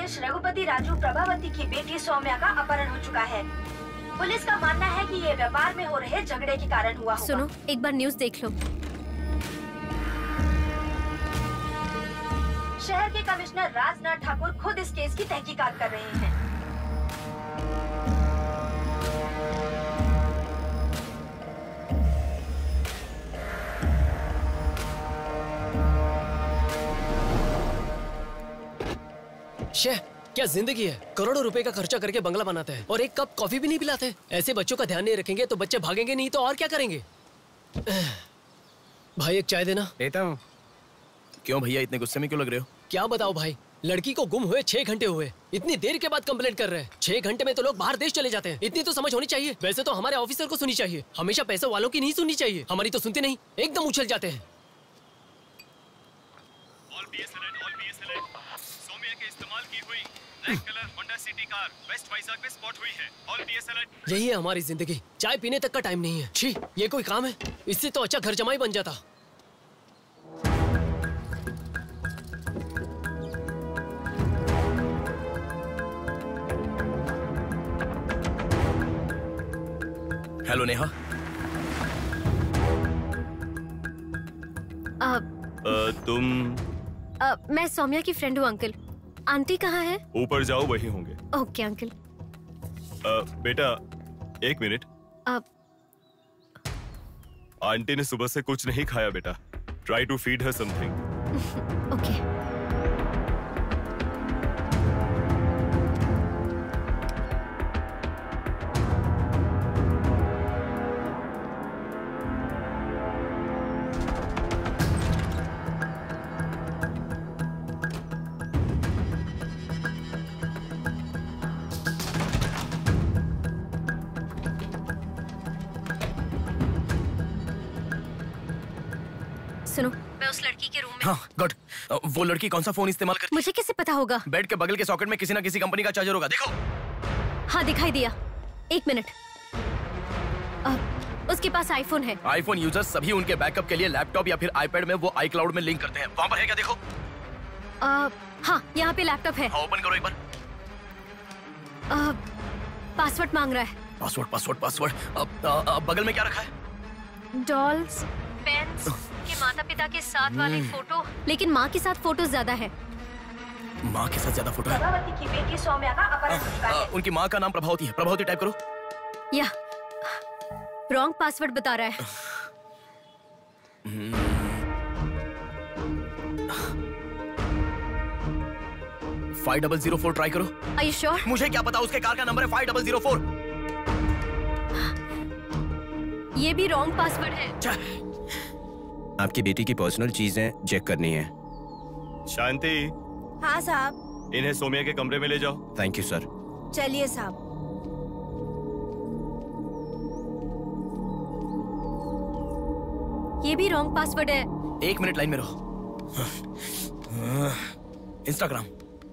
Police Raghupati Raju Prabhavati की बेटी सौम्या का अपहरण हो चुका है। पुलिस का मानना है कि ये व्यापार में हो रहे झगड़े के कारण हुआ होगा। सुनो, एक बार न्यूज़ देख लो। शहर के कमिश्नर राजनाथ ठाकुर खुद इस केस की तहकीकात कर रहे हैं। क्या जिंदगी है। करोड़ों रुपए का खर्चा करके बंगला बनाते हैं और एक कप कॉफी भी नहीं पिलाते। ऐसे बच्चों का ध्यान नहीं रखेंगे तो बच्चे भागेंगे नहीं तो और क्या करेंगे। भाई एक चाय देना। देता हूँ। क्यों भैया इतने गुस्से में क्यों लग रहे हो? क्या बताओ भाई, लड़की को गुम हुए 6 घंटे हुए, इतनी देर के बाद कंप्लेंट कर रहे हैं। 6 घंटे में तो लोग बाहर देश चले जाते हैं। इतनी तो समझ होनी चाहिए। वैसे तो हमारे ऑफिसर को सुनी चाहिए, हमेशा पैसे वालों की नहीं सुननी चाहिए। हमारी तो सुनते नहीं, एकदम उछल जाते हैं। यही है हमारी जिंदगी। चाय पीने तक का टाइम नहीं है। छी, ये कोई काम है? इससे तो अच्छा घर जमाई बन जाता। हेलो नेहा। तुम? मैं सौम्या की फ्रेंड हूँ अंकल। आंटी कहाँ है? ऊपर जाओ, वही होंगे। Okay uncle. बेटा एक मिनट। आंटी ने सुबह से कुछ नहीं खाया बेटा। Try to feed her something. Okay. सुनो, मैं उस लड़की के रूम में। हाँ गुड। वो लड़की कौन सा फोन इस्तेमाल करती है? मुझे कैसे पता होगा? बेड के बगल के सॉकेट में किसी ना किसी कंपनी का चार्जर होगा, देखो। हाँ दिखाई दिया। एक मिनट। उसके पास आईफोन है। आईफोन यूजर्स सभी उनके बैकअप के लिए लैपटॉप या फिर आईपैड में वो iCloud में लिंक करते हैं। वहाँ पर है क्या, देखो। हाँ यहाँ पे लैपटॉप है। ओपन करो एक बार। पासवर्ड मांग रहा है। पासवर्ड। बगल में क्या रखा है? डॉल्स, पेन्स के माता पिता के साथ वाली फोटो, लेकिन माँ के साथ फोटो ज्यादा है। माँ के साथ ज्यादा फोटो है? प्रभावती की बेटी सौम्या का अपहरण हो चुका है। उनकी माँ का नाम प्रभावती है। प्रभावती टाइप करो। या रॉन्ग पासवर्ड बता रहा है। 5004 ट्राई करो। Are you sure? मुझे क्या पता, उसके कार का नंबर है 5004। ये भी रॉन्ग पासवर्ड है। आपकी बेटी की पर्सनल चीजें चेक करनी है। शांति। हाँ साहब। इन्हें सोम्या के कमरे में ले जाओ। Thank you sir. चलिए साहब। ये भी रॉन्ग पासवर्ड है। 1 मिनट लाइन में रहो। इंस्टाग्राम।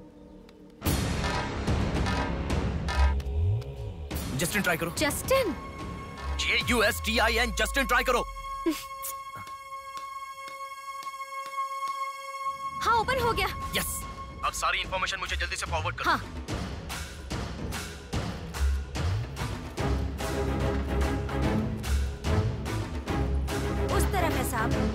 जस्टिन ट्राई करो। जस्टिन? JUSTIN जस्टिन ट्राई करो। हाँ ओपन हो गया। यस। अब सारी इंफॉर्मेशन मुझे जल्दी से फॉरवर्ड करो। हाँ। उस तरफ है साहब।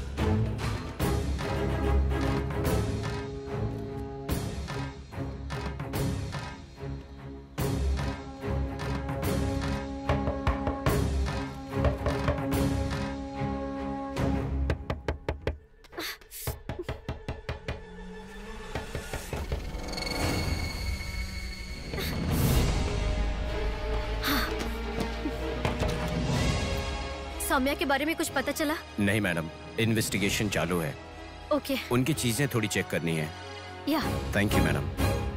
सौम्या के बारे में कुछ पता चला? नहीं मैडम, इन्वेस्टिगेशन चालू है। ओके। उनकी चीजें थोड़ी चेक करनी है। या। Thank you madam.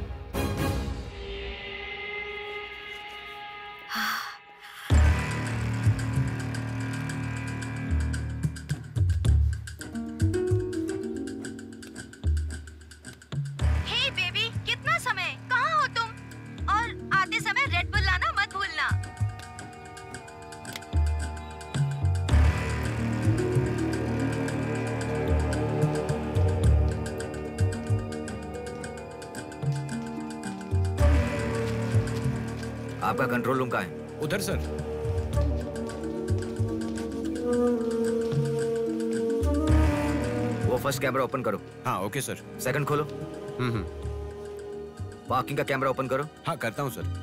Hey baby, कितना समय? कहाँ हो तुम? और आते समय रेड बुल लाना मत भूलना। आपका कंट्रोल रूम कहाँ है? उधर सर। वो फर्स्ट कैमरा ओपन करो। हाँ ओके सर। सेकंड खोलो। पार्किंग का कैमरा ओपन करो। हाँ करता हूँ सर।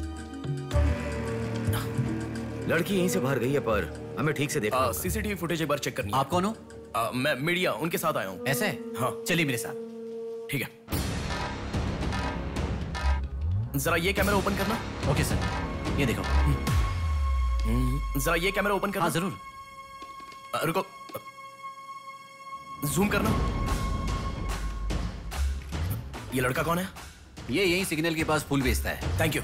लड़की यहीं से बाहर गई है पर हमें ठीक से देखना। सीसीटीवी फुटेज एक बार चेक करनी है। आप कौन हो? मैं मीडिया, उनके साथ आया हूँ। ऐसे? हाँ चलिए मेरे साथ। ठीक है। जरा ये कैमरा ओपन करना। ओके सर, ये देखो। जरा ये कैमरा ओपन करना। हाँ जरूर। रुको, जूम करना। ये लड़का कौन है? ये यही सिग्नल के पास फूल बेचता है। Thank you.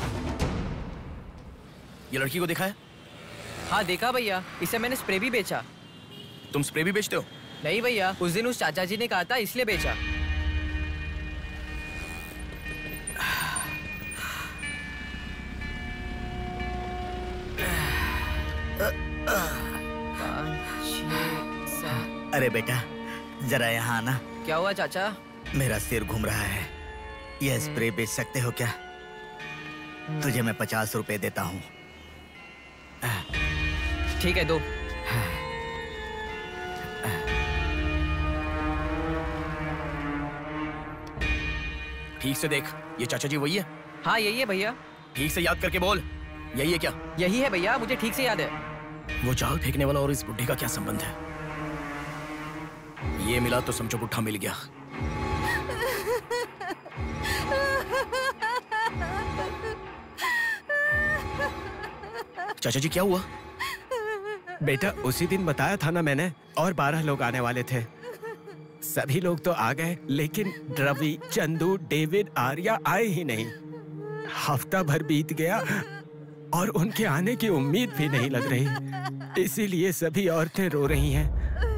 ये लड़की को देखा है? हाँ देखा भैया, इसे मैंने स्प्रे भी बेचा। तुम स्प्रे भी बेचते हो? नहीं भैया, उस दिन उस चाचा जी ने कहा था इसलिए बेचा। अरे बेटा जरा यहाँ आना। क्या हुआ चाचा? मेरा सिर घूम रहा है। यह स्प्रे बेच सकते हो क्या? तुझे मैं 50 रुपए देता हूँ। ठीक है, दो। ठीक से देख, ये चाचा जी वही है? हाँ यही है भैया। ठीक से याद करके बोल, यही है क्या? यही है भैया, मुझे ठीक से याद है। वो जाल फेंकने वाला और इस बुड्ढे का क्या संबंध है? ये मिला तो समझो बुड्ढा मिल गया। चाचा जी क्या हुआ? बेटा उसी दिन बताया था ना मैंने, और 12 लोग आने वाले थे। सभी लोग तो आ गए लेकिन रवि, चंदू, डेविड, आर्या आए ही नहीं। हफ्ता भर बीत गया और उनके आने की उम्मीद भी नहीं लग रही। इसीलिए सभी औरतें रो रही हैं।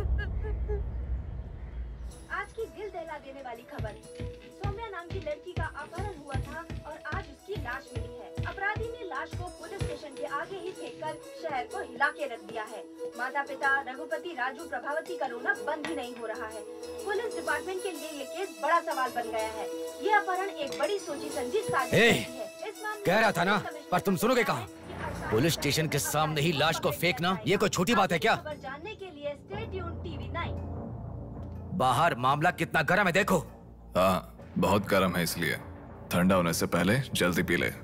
आज की दिल दहला देने वाली खबर, सौम्या नाम की लड़की का अपहरण हुआ था और आज उसकी लाश मिली है। अपराधी ने लाश को पुलिस स्टेशन के आगे ही फेंककर शहर को हिला के रख दिया है। माता पिता रघुपति, राजू, प्रभावती का रोना बंद ही नहीं हो रहा है। पुलिस डिपार्टमेंट के लिए ये केस बड़ा सवाल बन गया है। ये अपहरण एक बड़ी सोची समझी साजिश है। कह रहा था ना, पर तुम सुनोगे कहाँ? पुलिस स्टेशन के सामने ही लाश को फेंकना ये कोई छोटी बात है क्या? जानने के लिए स्टे ट्यून्ड टीवी 9। बाहर मामला कितना गर्म है देखो। हाँ बहुत गर्म है, इसलिए ठंडा होने से पहले जल्दी पी ले।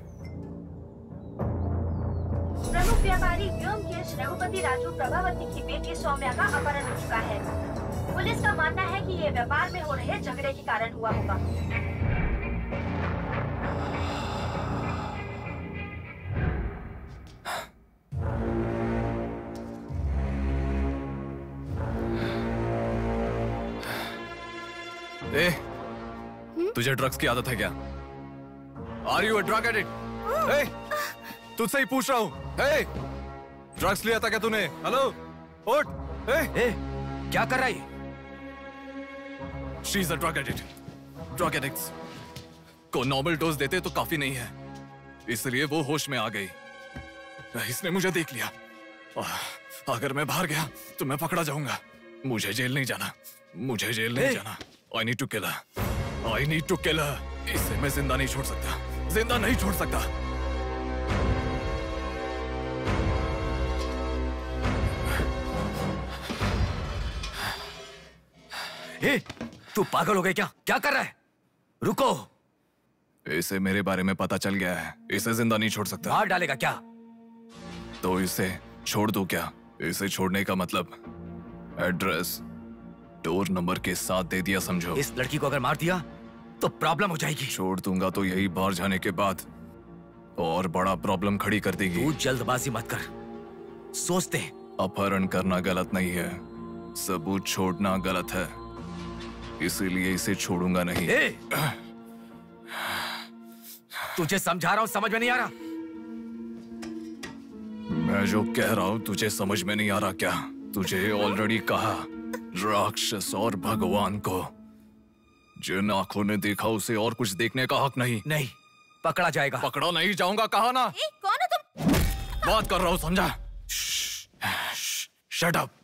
प्रमुख व्यापारी व्योमकेश रघुपति राजू प्रभावती की बेटी सौम्या का अपहरण हो चुका है। पुलिस का मानना है कि ये व्यापार में हो रहे झगड़े के कारण हुआ होगा। ए, तुझे ड्रग्स की आदत है क्या? Are you a drug addict? तुझसे ही पूछ रहा हूँ। ड्रग्स लिया था क्या तूने? हेलो, उठ। क्या कर रहा है? She is a drug addict. Drug addicts को नॉर्मल डोज देते तो काफी नहीं है, इसलिए वो होश में आ गई। इसने मुझे देख लिया। अगर मैं बाहर गया तो मैं पकड़ा जाऊंगा। मुझे जेल नहीं जाना, मुझे जेल नहीं जाना। I need to kill her. I need to kill her. इसे मैं जिंदा नहीं छोड़ सकता, जिंदा नहीं छोड़ सकता। तू पागल हो गया क्या? क्या कर रहा है? रुको। इसे मेरे बारे में पता चल गया है, इसे जिंदा नहीं छोड़ सकता। मार डालेगा क्या? तो इसे छोड़ दो क्या? इसे छोड़ने का मतलब एड्रेस डोर नंबर के साथ दे दिया समझो। इस लड़की को अगर मार दिया तो प्रॉब्लम हो जाएगी। छोड़ दूंगा तो यही बाहर जाने के बाद और बड़ा प्रॉब्लम खड़ी कर देगी। तू जल्दबाजी मत कर, सोचते हैं। अपहरण करना गलत नहीं है, सबूत छोड़ना गलत है, इसीलिए इसे छोड़ूंगा नहीं। तुझे समझा रहा हूं, समझ में नहीं आ रहा? मैं जो कह रहा हूं तुझे समझ में नहीं आ रहा क्या? तुझे ऑलरेडी कहा, राक्षस और भगवान को जिन आंखों ने देखा उसे और कुछ देखने का हक नहीं। नहीं, पकड़ा जाएगा। पकड़ा नहीं जाऊंगा, कहा ना। कौन हो तुम? बात कर रहा हूं, समझा? Shut up.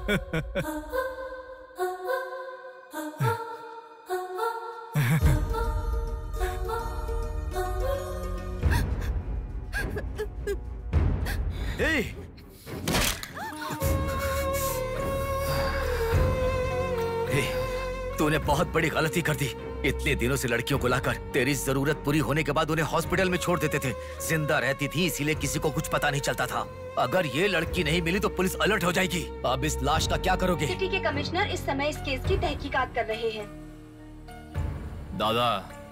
तूने बहुत बड़ी गलती कर दी। इतने दिनों से लड़कियों को लाकर तेरी जरूरत पूरी होने के बाद उन्हें हॉस्पिटल में छोड़ देते थे। जिंदा रहती थी इसीलिए किसी को कुछ पता नहीं चलता था। अगर ये लड़की नहीं मिली तो पुलिस अलर्ट हो जाएगी। अब इस लाश का क्या करोगे? सिटी के कमिश्नर इस समय इस केस की तहकीकात कर रहे हैं। दादा,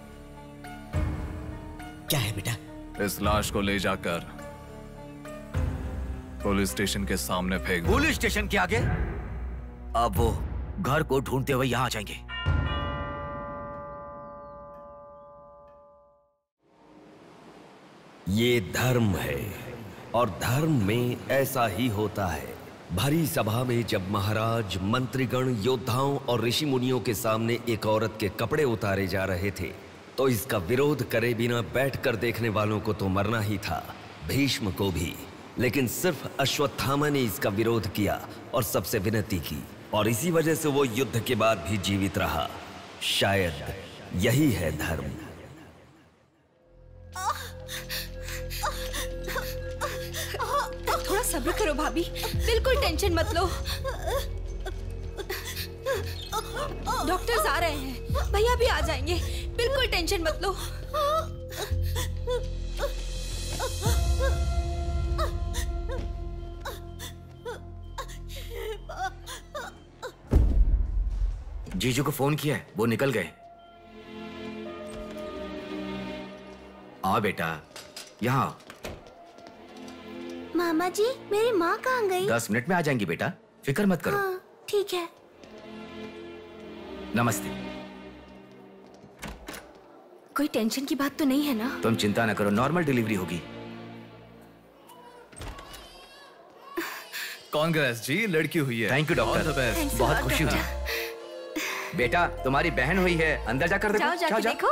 क्या है बेटा? इस लाश को ले जाकर पुलिस स्टेशन के सामने फेंक दो। पुलिस स्टेशन के आगे? अब वो घर को ढूंढते हुए यहाँ आ जाएंगे। ये धर्म है और धर्म में ऐसा ही होता है। भरी सभा में जब महाराज, मंत्रीगण, योद्धाओं और ऋषि मुनियों के सामने एक औरत के कपड़े उतारे जा रहे थे तो इसका विरोध करे बिना बैठकर देखने वालों को तो मरना ही था, भीष्म को भी। लेकिन सिर्फ अश्वत्थामा ने इसका विरोध किया और सबसे विनती की, और इसी वजह से वो युद्ध के बाद भी जीवित रहा। शायद यही है धर्म। थोड़ा सब्र करो भाभी, बिल्कुल टेंशन मत लो। डॉक्टर्स आ रहे हैं, भैया भी आ जाएंगे, बिल्कुल टेंशन मत लो। जीजू को फोन किया है, वो निकल गए। आओ बेटा, यहाँ। मामा जी, मेरी माँ कहाँ गई? 10 मिनट में आ जाएंगी बेटा, फिक्र मत करो। हाँ, ठीक है। नमस्ते। कोई टेंशन की बात तो नहीं है ना? तुम चिंता न करो, नॉर्मल डिलीवरी होगी। कांग्रेस जी, लड़की हुई है। थैंक यू डॉक्टर, बहुत खुशी हुई। बेटा, तुम्हारी बहन हुई है, अंदर जाकर देखो। जाओ, जाके देखो।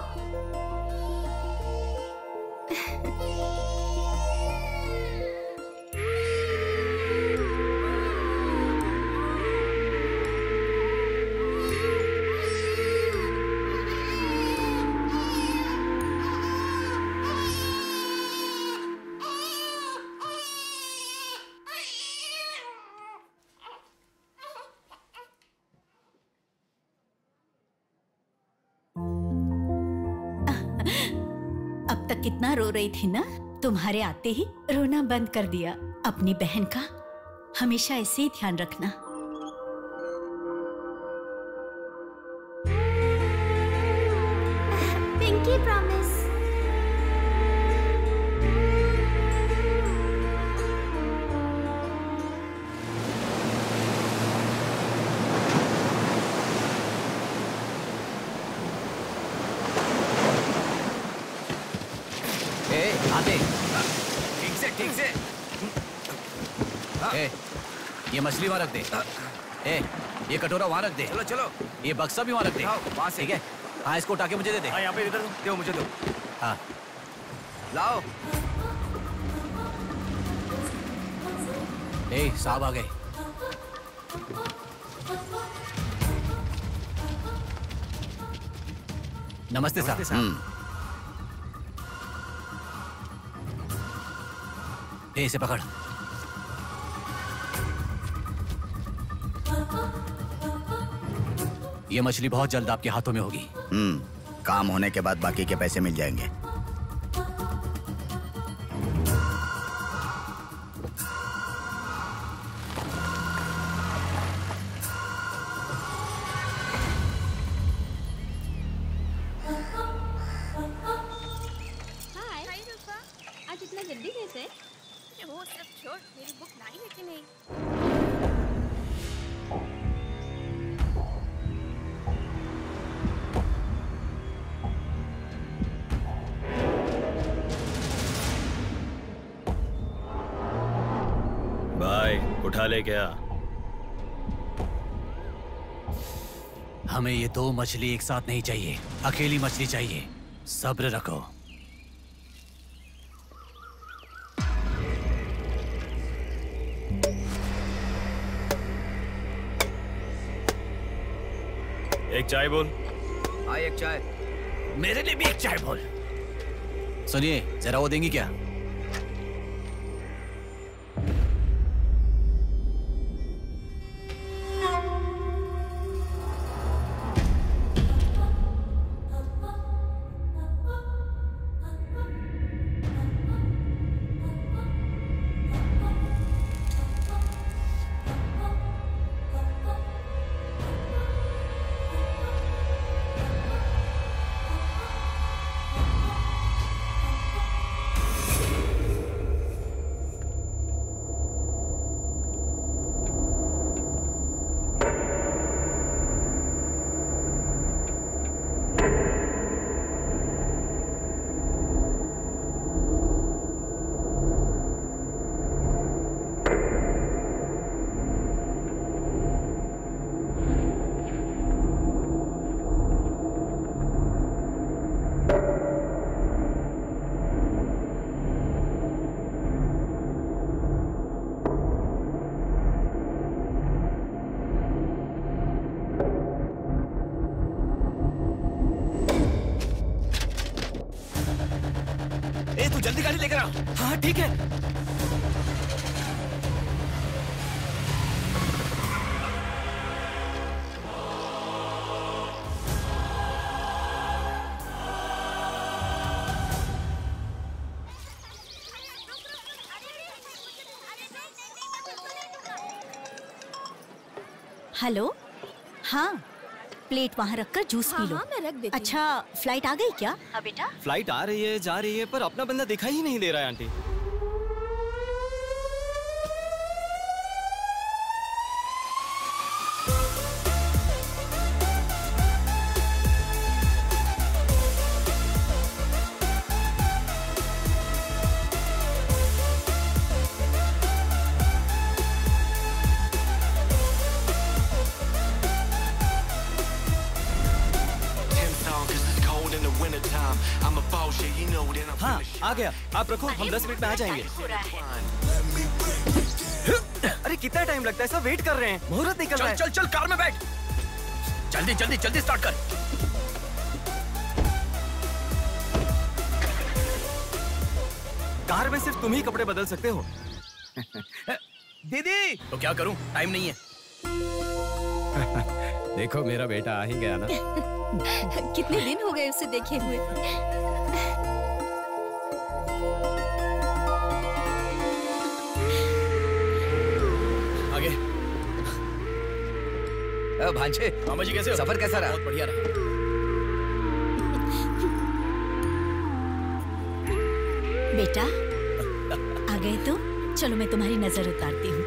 कितना रो रही थी ना, तुम्हारे आते ही रोना बंद कर दिया। अपनी बहन का हमेशा ऐसे ही ध्यान रखना। Pinky promise. ठीक से। ए, ये मछली वहाँ रख दे। ए, ये कटोरा वहाँ रख दे। चलो चलो। ये बक्सा भी वहाँ रख दे। वहाँ से। ठीक है। हाँ, इसको उठा के मुझे दे दे। हाँ, यहाँ पे इधर दो, मुझे दो। हाँ, लाओ। ए, साहब आ गए। नमस्ते साहब। इसे पकड़। ये मछली बहुत जल्द आपके हाथों में होगी। काम होने के बाद बाकी के पैसे मिल जाएंगे। आज इतना जल्दी कैसे? वो सब छोड़, मेरी बुक लाई है कि नहीं? भाई उठा ले क्या? हमें ये 2 मछली एक साथ नहीं चाहिए, अकेली मछली चाहिए। सब्र रखो। एक चाय बोल। हाँ एक चाय। मेरे लिए भी एक चाय बोल। सुनिए जरा वो देंगी क्या? जल्दी गाड़ी लेकर आ। हाँ ठीक है। हेलो, हाँ प्लेट वहाँ रखकर जूस पी लो। हाँ, मैं रख देती हूँ। अच्छा फ्लाइट आ गई क्या? हाँ बेटा। फ्लाइट आ रही है जा रही है पर अपना बंदा दिखाई ही नहीं दे रहा है आंटी। हाँ आ गया, आप रखो, हम 10 मिनट में आ जाएंगे। अरे कितना टाइम लगता है, सब वेट कर रहे हैं, मुहूर्त निकल रहा है। चल चल कार में बैठ, जल्दी जल्दी जल्दी स्टार्ट कर। कार में सिर्फ तुम ही कपड़े बदल सकते हो। दीदी तो क्या करूं, टाइम नहीं है। देखो मेरा बेटा आ ही गया ना। कितने दिन हो गए उसे देखे हुए। आगे भांजे, मामा जी कैसे हो? सफर कैसा रहा? बहुत बढ़िया रहा। बेटा आ गए तो चलो मैं तुम्हारी नजर उतारती हूँ।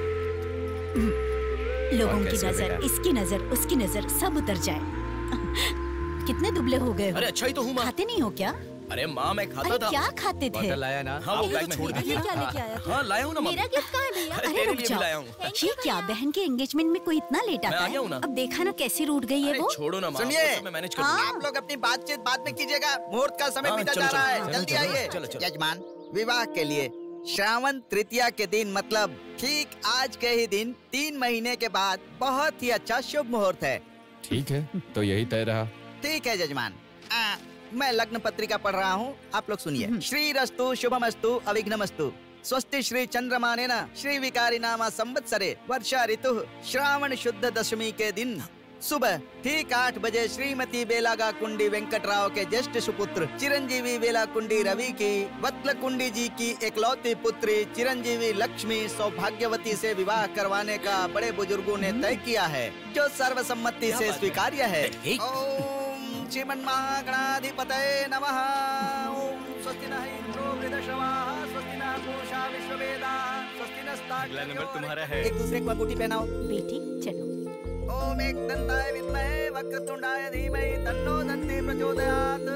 लोगों की नजर, इसकी नजर, उसकी नजर, सब उतर जाए। कितने दुबले हो गए हो? अरे अच्छा ही तो हूँ माँ। खाते नहीं हो क्या? अरे माँ मैं खाता अरे था। क्या खाते थे? बॉटल लाया ना? हाँ वो बैग में छोड़ ये क्या लेके आया? हाँ लाया हूँ ना मेरा गिफ्ट कहाँ है भैया? अरे रुक जाओ, लाया हूँ। ये क्या बहन के एंगेजमेंट में कोई इतना लेट आता मैं आ गया हूँ है? ना। अब देखा ना कैसी रूठ गई है वो। छोड़ो ना माँ, सुनिए, मैं मैनेज कर हाँ। दूंगा। आप लोग अपनी बातचीत बाद में कीजिएगा, मुहूर्त का समय हाँ, बीता चलो, जा रहा चलो, है। जल्दी चलो, आइए। चलो, चलो। यजमान, विवाह के लिए श्रावण तृतीया के दिन, मतलब ठीक आज के ही दिन 3 महीने के बाद बहुत ही अच्छा शुभ मुहूर्त है। ठीक है, तो यही तय रहा। ठीक है यजमान। मैं लग्न पत्रिका पढ़ रहा हूँ, आप लोग सुनिए। श्रीरस्तु शुभमस्तु अविघ्नमस्तु स्वस्ति श्री चंद्रमानेन श्री विकारी नामा संवत्सरे वर्षा ऋतु श्रावण शुद्ध दशमी के दिन सुबह ठीक 8 बजे श्रीमती बेलागा कुंडी वेंकटराव के ज्येष्ठ सुपुत्र चिरंजीवी बेलाकुंडी रवि की वत्लकुंडी जी की एकलौती पुत्री चिरंजीवी लक्ष्मी सौभाग्यवती से विवाह करवाने का बड़े बुजुर्गों ने तय किया है, जो सर्वसम्मति से स्वीकार्य है। ओम श्रीमन्महागणाधिपतये नमः। ओम स्वस्ति नः इंद्रो वृद्धश्रवाः स्वस्ति नः पूषा विश्ववेदाः स्वस्ति नस्तार्क्ष्यो। अगला नंबर तुम्हारा है। एक दूसरे को अंगूठी पहनाओ। बेटी चलो। ओम एकदंताय विद्महे वक्रतुंडाय धीमहि तन्नो दन्ती प्रचोदयात्।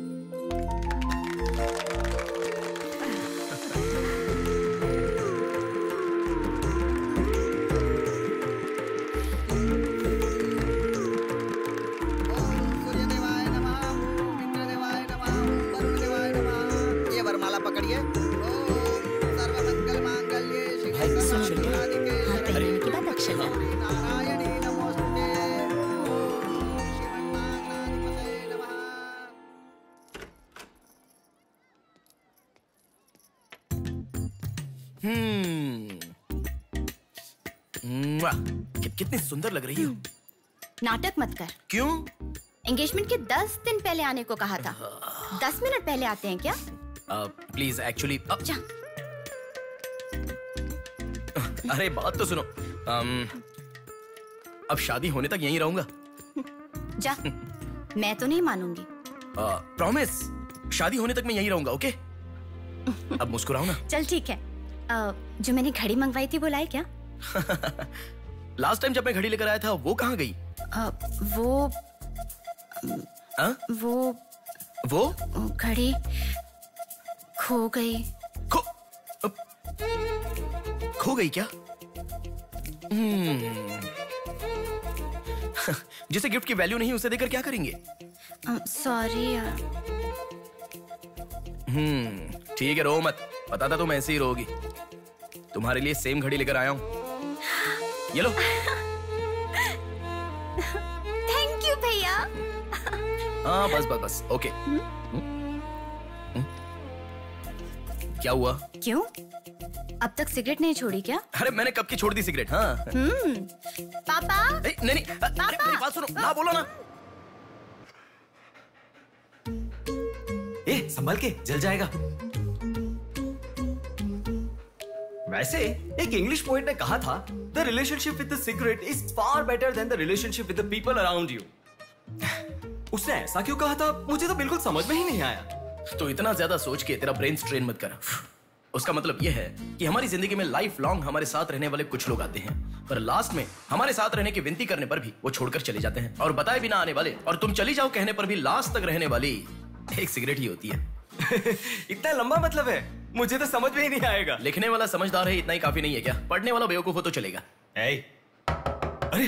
ओम सूर्यदेवाय नमः, ओम इंद्रदेवाय नमः, ओम वरुणदेवाय नमः। ये वरमाला पकड़िए। ओम सर्वमंगल मांगल्ये शिवे सर्वार्थ साधिके हाथ पहनने के बाद अक्षर डालो। नारायणी नमोस्तुते। ओम कितनी सुंदर लग रही हो। नाटक मत कर। क्यों? एंगेजमेंट के 10 दिन पहले आने को कहा था। 10 मिनट पहले आते हैं क्या? प्लीज एक्चुअली जा। अरे बात तो सुनो। अब शादी होने तक यहीं रहूंगा। जा। मैं तो नहीं मानूंगी। प्रॉमिस, शादी होने तक मैं यहीं रहूंगा। ओके? अब मुस्कुराओ ना। चल ठीक है। जो मैंने घड़ी मंगवाई थी वो लाए क्या? लास्ट टाइम जब मैं घड़ी लेकर आया था वो कहाँ गई? वो घड़ी खो गई। खो गई क्या? जिसे गिफ्ट की वैल्यू नहीं उसे देकर क्या करेंगे? सॉरी यार। ठीक है, रो मत। पता था तुम ऐसे ही रोगी। तुम्हारे लिए सेम घड़ी लेकर आया हूँ। ये लो। थैंक यू भैया। हाँ बस बस बस। ओके। क्या हुआ? क्यों? अब तक सिगरेट नहीं छोड़ी क्या? अरे मैंने कब की छोड़ दी सिगरेट। हाँ। पापा। नहीं पापा। मेरी बात सुनो ना, बोलो ना। संभल के, जल जाएगा। वैसे एक इंग्लिश पोएट ने कहा था, the relationship with the cigarette is far better than the relationship with the people around you. उसने ऐसा क्यों कहा था मुझे तो बिल्कुल समझ में ही नहीं आया। तो इतना ज्यादा सोच के तेरा ब्रेन स्ट्रेन मत कर। उसका मतलब यह है कि हमारी जिंदगी में लाइफ लॉन्ग हमारे साथ रहने वाले कुछ लोग आते हैं, पर लास्ट में हमारे साथ रहने की विनती करने पर भी वो छोड़कर चले जाते हैं, और बताए बिना आने वाले और तुम चली जाओ कहने पर भी लास्ट तक रहने वाली एक सिगरेट ही होती है। इतना लंबा मतलब है, मुझे तो समझ में ही नहीं आएगा। लिखने वाला समझदार है इतना ही काफी नहीं है क्या? पढ़ने वाला बेवकूफ हो तो चलेगा। अरे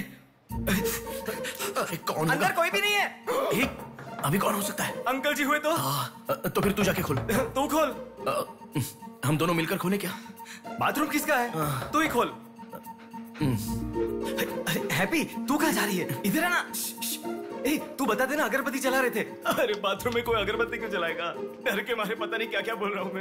कौन? अंदर कोई भी नहीं है। अभी कौन हो सकता है? अंकल जी हुए तो फिर तू जाके खोल। तू खोल। हम दोनों मिलकर खोले क्या? बाथरूम किसका है? तू ही खोल। हैप्पी, तू कहाँ जा रही है? इधर है ना। तू बता देना, अगरबत्ती जला रहे थे। अरे बाथरूम में कोई अगरबत्ती क्यों जलाएगा? डर के मारे पता नहीं क्या क्या बोल रहा हूँ मैं।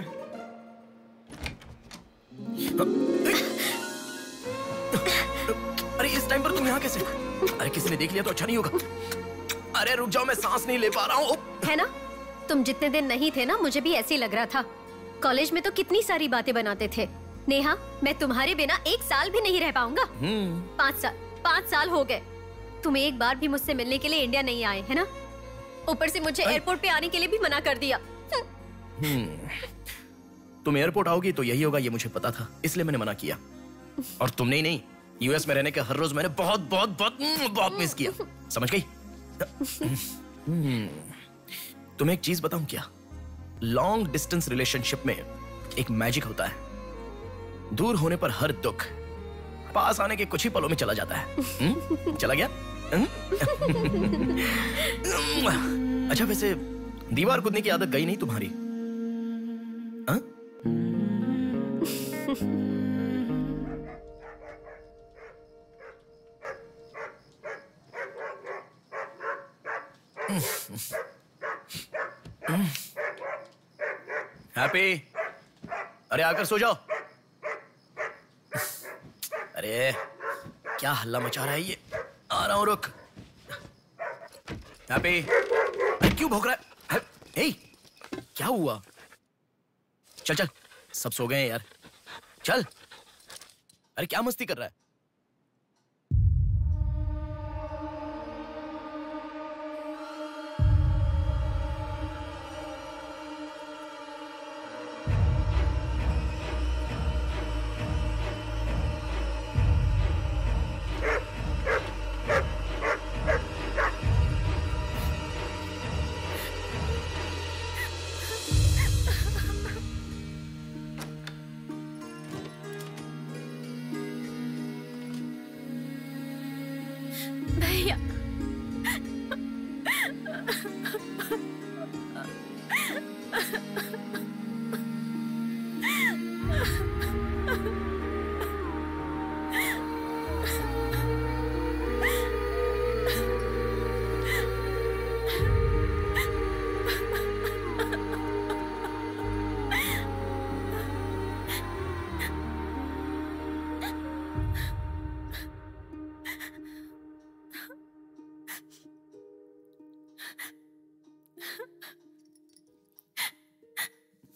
अरे इस टाइम पर तुम यहाँ कैसे? अरे किसी ने देख लिया तो अच्छा नहीं होगा। अरे रुक जाओ, मैं सांस नहीं ले पा रहा हूँ। है ना, तुम जितने दिन नहीं थे ना मुझे भी ऐसे ही लग रहा था। कॉलेज में तो कितनी सारी बातें बनाते थे। नेहा, मैं तुम्हारे बिना 1 साल भी नहीं रह पाऊंगा। 5 साल हो गए। तुम एक बार भी मुझसे मिलने के लिए इंडिया नहीं आए, है ना? ऊपर से मुझे एयरपोर्ट पे आने के लिए भी मना कर दिया। तुम एयरपोर्ट आओगी तो यही होगा, ये मुझे पता था, इसलिए मैंने मना किया। और तुमने ही नहीं, यूएस में रहने के हर रोज मैंने बहुत बहुत बहुत बहुत मिस किया। समझ गई? तुम्हें एक चीज बताऊं क्या? लॉन्ग डिस्टेंस रिलेशनशिप में एक मैजिक होता है। दूर होने पर हर दुख पास आने के कुछ ही पलों में चला जाता है। चला गया? अच्छा वैसे दीवार कूदने की आदत गई नहीं तुम्हारी? हैप्पी, अरे आकर सो जाओ। अरे क्या हल्ला मचा रहा है ये? आ रहा हूं, रुक। हैप्पी, क्यों भौंक रहा है? हे, क्या हुआ? चल चल, सब सो गए हैं यार, चल। अरे क्या मस्ती कर रहा है?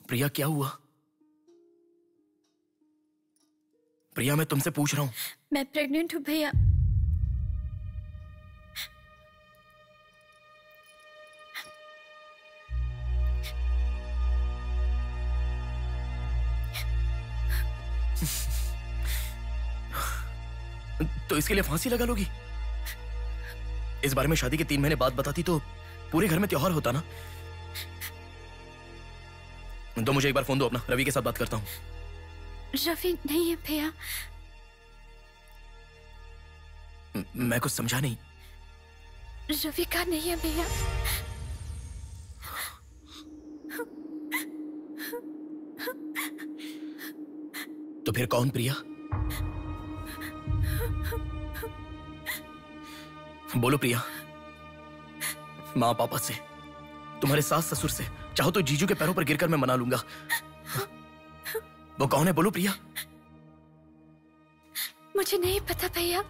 प्रिया क्या हुआ? प्रिया मैं तुमसे पूछ रहा हूं। मैं प्रेग्नेंट हूँ भैया। तो इसके लिए फांसी लगा लोगी? इस बारे में शादी के 3 महीने बाद बताती तो पूरे घर में त्योहार होता ना। तो मुझे एक बार फोन दो अपना, रवि के साथ बात करता हूं। रवि नहीं है भैया। मैं कुछ समझा नहीं। रवि का नहीं है भैया। तो फिर कौन प्रिया? बोलो प्रिया। माँ पापा से, तुम्हारे सास ससुर से, चाहो तो जीजू के पैरों पर गिरकर मैं मना लूंगा। वो कौन है बोलो प्रिया। मुझे नहीं पता भैया।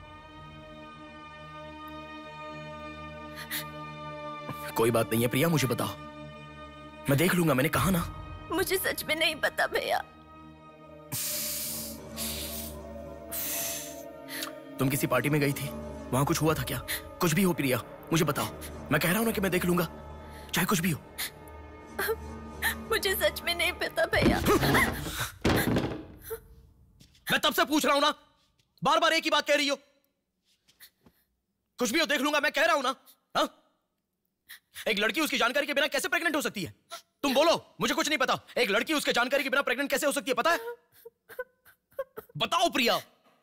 कोई बात नहीं है प्रिया, मुझे बताओ, मैं देख लूंगा, मैंने कहा ना। मुझे सच में नहीं पता भैया। तुम किसी पार्टी में गई थी, वहां कुछ हुआ था क्या? कुछ भी हो प्रिया, मुझे बताओ। मैं कह रहा हूं ना कि मैं देख लूंगा, चाहे कुछ भी हो। मुझे सच में नहीं पता भैया। मैं तब से पूछ रहा हूं ना, बार बार एक ही बात कह रही हो। कुछ भी हो देख लूंगा, मैं कह रहा हूं ना। हा? एक लड़की उसकी जानकारी के बिना कैसे प्रेग्नेंट हो सकती है? तुम बोलो, मुझे कुछ नहीं पता। एक लड़की उसके जानकारी के बिना प्रेग्नेंट कैसे हो सकती है, पता है? बताओ प्रिया।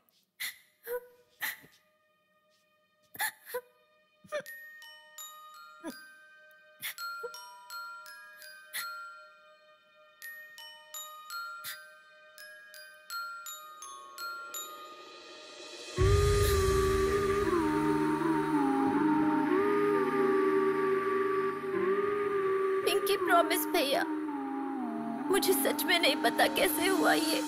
पिंकी प्रॉमिस भैया, मुझे सच में नहीं पता कैसे हुआ ये।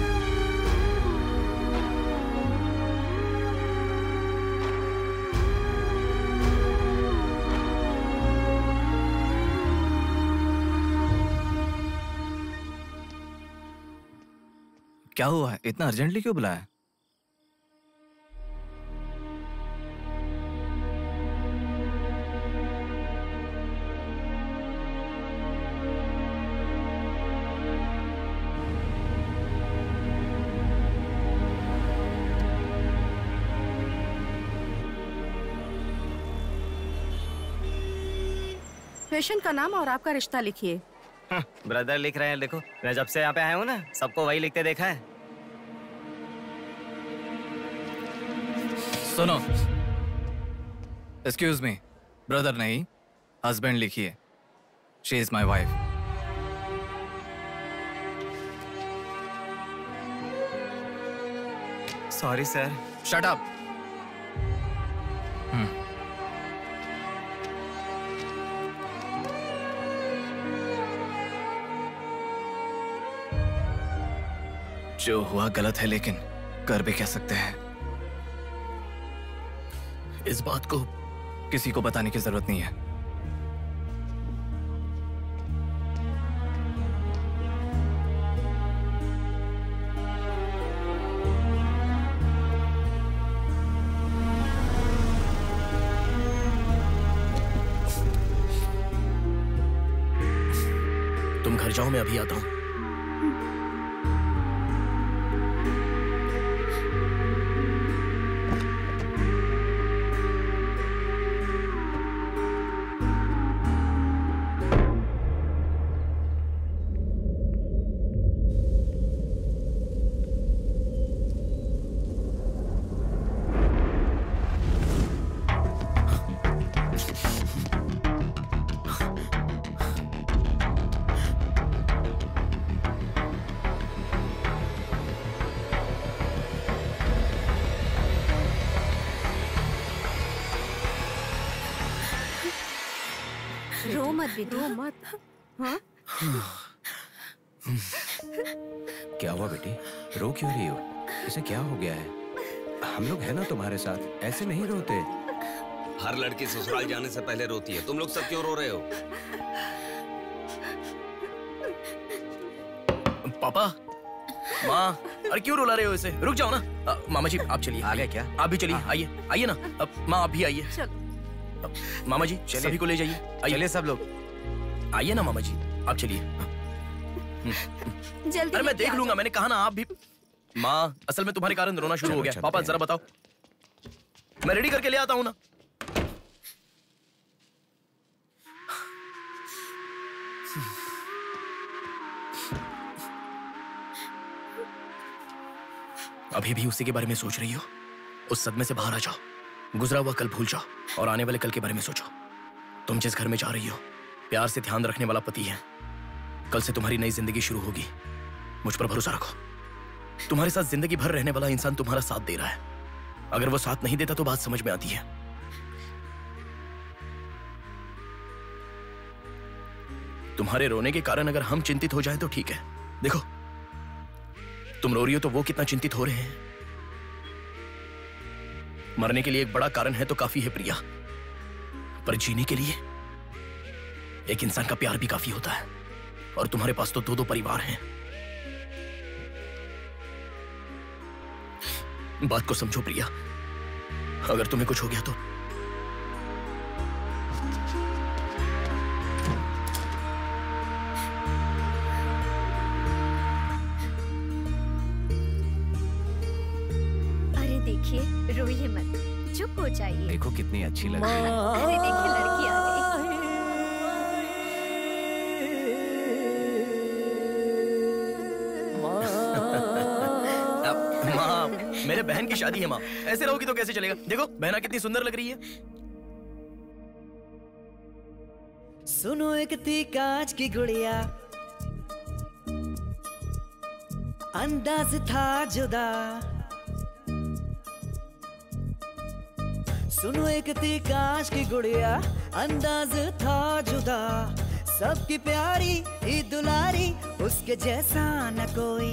क्या हुआ है? इतना अर्जेंटली क्यों बुलाया? पेशेंट का नाम और आपका रिश्ता लिखिए। ब्रदर लिख रहे हैं, देखो। मैं जब से यहाँ पे आया हूँ ना, सबको वही लिखते देखा है। सुनो, एक्सक्यूज मी, ब्रदर नहीं, हस्बैंड लिखिए। She is my wife. Sorry sir. Shut up. जो हुआ गलत है, लेकिन कर भी कह सकते हैं। इस बात को किसी को बताने की जरूरत नहीं है। तुम घर जाओ, मैं अभी आता हूं। रो मत बेटा, रो मत। हाँ? क्या हुआ बेटी? रो क्यों रही हो? इसे क्या हो गया है? हम लोग हैं ना तुम्हारे साथ, ऐसे नहीं रोते। हर लड़की ससुराल जाने से पहले रोती है, तुम लोग सब क्यों रो रहे हो? पापा, माँ, अरे क्यों रुला रहे हो इसे? रुक जाओ ना। मामा जी आप चलिए। आ गए क्या? आप भी चलिए, आइए आइए ना। माँ आप भी आइए। मामा जी सभी को ले जाइए। चलिए सब लोग, आइए ना मामा जी, आप चलिए। जल्दी। अरे मैं देख लूंगा, मैंने कहा ना आप भी। माँ, असल में तुम्हारे कारण रोना शुरू हो गया। पापा जरा बताओ, मैं रेडी करके ले आता हूँ ना। अभी भी उसी के बारे में सोच रही हो? उस सदमे से बाहर आ जाओ, गुजरा हुआ कल भूल जाओ और आने वाले कल के बारे में सोचो। तुम जिस घर में जा रही हो, प्यार से ध्यान रखने वाला पति है। कल से तुम्हारी नई जिंदगी शुरू होगी, मुझ पर भरोसा रखो। तुम्हारे साथ जिंदगी भर रहने वाला इंसान तुम्हारा साथ दे रहा है। अगर वो साथ नहीं देता तो बात समझ में आती है। तुम्हारे रोने के कारण अगर हम चिंतित हो जाएं तो ठीक है। देखो, तुम रो रही हो तो वो कितना चिंतित हो रहे हैं। मरने के लिए एक बड़ा कारण है तो काफी है प्रिया, पर जीने के लिए एक इंसान का प्यार भी काफी होता है। और तुम्हारे पास तो 2-2 परिवार हैं। बात को समझो प्रिया, अगर तुम्हें कुछ हो गया तो देखिए, रोइए मत, चुप हो जाइए। देखो कितनी अच्छी लग रही है। अरे देखिए, लड़की आ गई। माँ, मेरे बहन की शादी है माँ, ऐसे रहोगी तो कैसे चलेगा? देखो बहना कितनी सुंदर लग रही है। सुनो एक थी कांच की गुड़िया, अंदाज था जुदा। सुनो एक थी कांच की गुड़िया, अंदाज था जुदा। सबकी प्यारी ही दुलारी, उसके जैसा न कोई।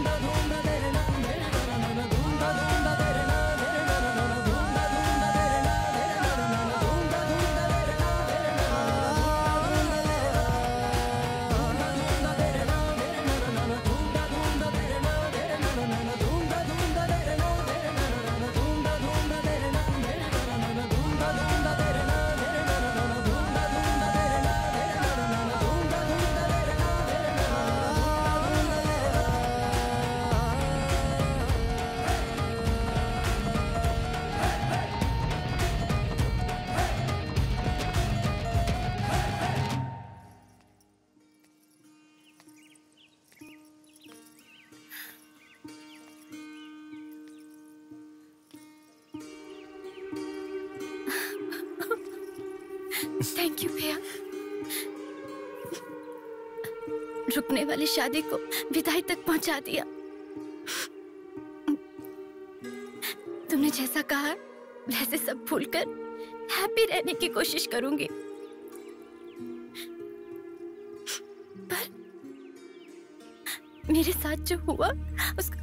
थैंक यू भैया, रुकने वाली शादी को विदाई तक पहुंचा दिया। तुमने जैसा कहा वैसे सब भूलकर हैप्पी रहने की कोशिश करूंगी। पर मेरे साथ जो हुआ उसका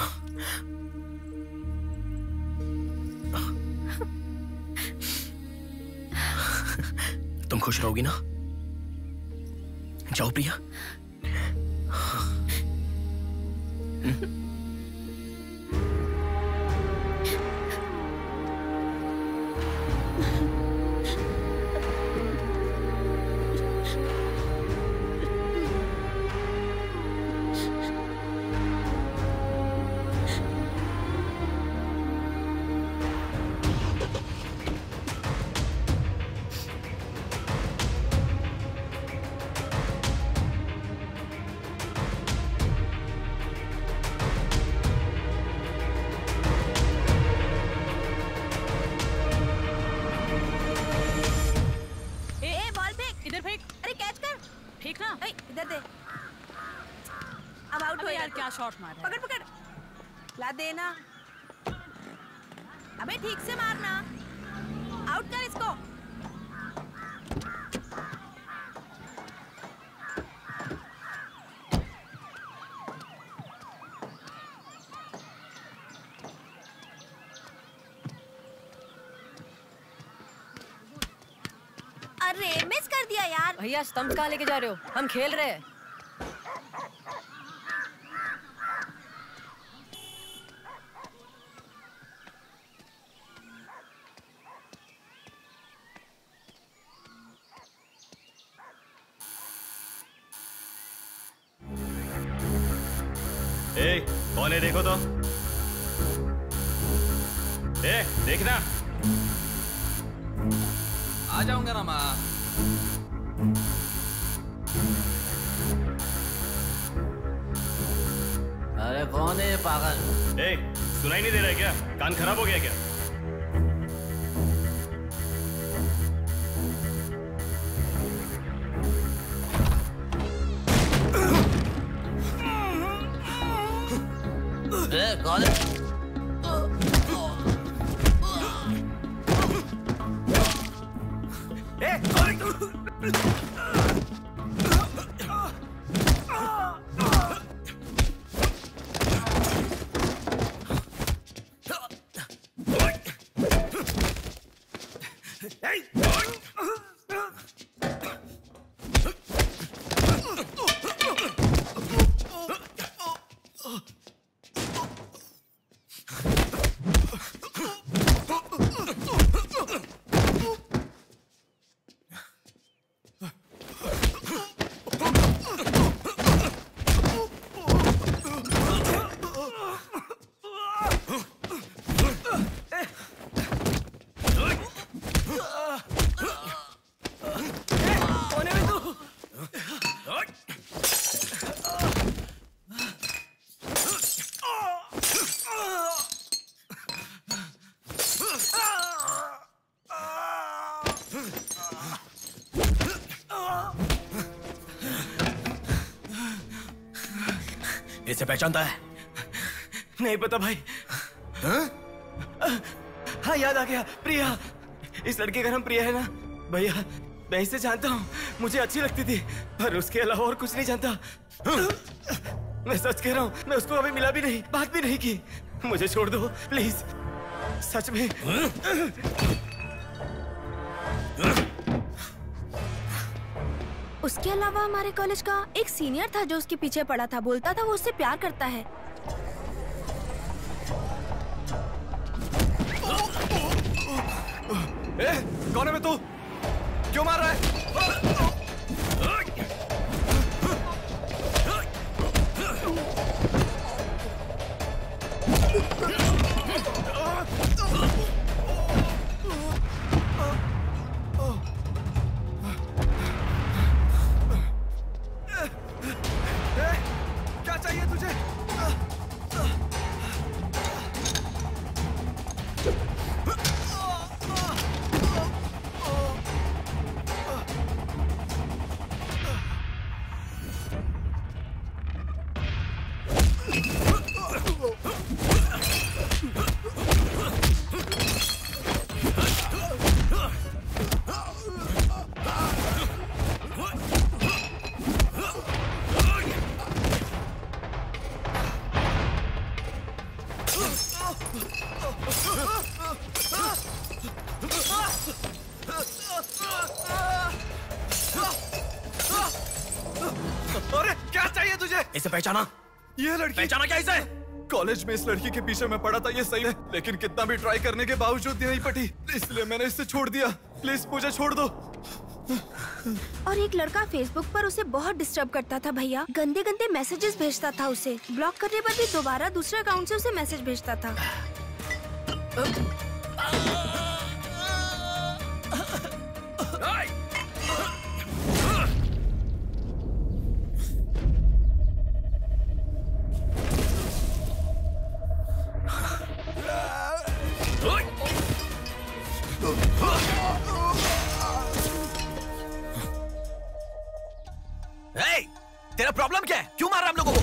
तुम खुश रहोगी ना? जाओ प्रिया। शॉट मार पकड़ पकड़ ला देना। अबे ठीक से मारना, आउट कर इसको। अरे मिस कर दिया यार। भैया स्टंप कहाँ लेके जा रहे हो? हम खेल रहे हैं। ए, कौन है देखो तो। ए, देखना। आ जाऊंगा ना माँ। अरे कौन है पागल? ए, सुनाई नहीं दे रहा है क्या? कान खराब हो गया क्या? कौन है? इसे पहचानता है? नहीं पता भाई। हाँ याद आ गया, प्रिया। इस लड़के का नाम प्रिया है ना भैया? मैं इसे जानता हूँ, मुझे अच्छी लगती थी, पर उसके अलावा और कुछ नहीं जानता। मैं सच कह रहा हूँ, मैं उसको अभी मिला भी नहीं, बात भी नहीं की। मुझे छोड़ दो प्लीज, सच में। उसके अलावा हमारे कॉलेज का एक सीनियर था जो उसके पीछे पड़ा था, बोलता था वो उससे प्यार करता है। कौन है मैं तू? क्यों मार रहा है? क्या चाहिए तुझे? अरे क्या चाहिए तुझे? इसे पहचाना? ये लड़की पहचाना क्या इसे? कॉलेज में इस लड़की के पीछे मैं पड़ा था, ये सही है, लेकिन कितना भी ट्राई करने के बावजूद नहीं पटी, इसलिए मैंने इसे छोड़ दिया। प्लीज मुझे छोड़ दो। और एक लड़का फेसबुक पर उसे बहुत डिस्टर्ब करता था भैया, गंदे गंदे मैसेजेस भेजता था उसे। ब्लॉक करने पर भी दोबारा दूसरे अकाउंट से उसे मैसेज भेजता था। तेरा प्रॉब्लम क्या है? क्यों मार रहा हम लोगों को?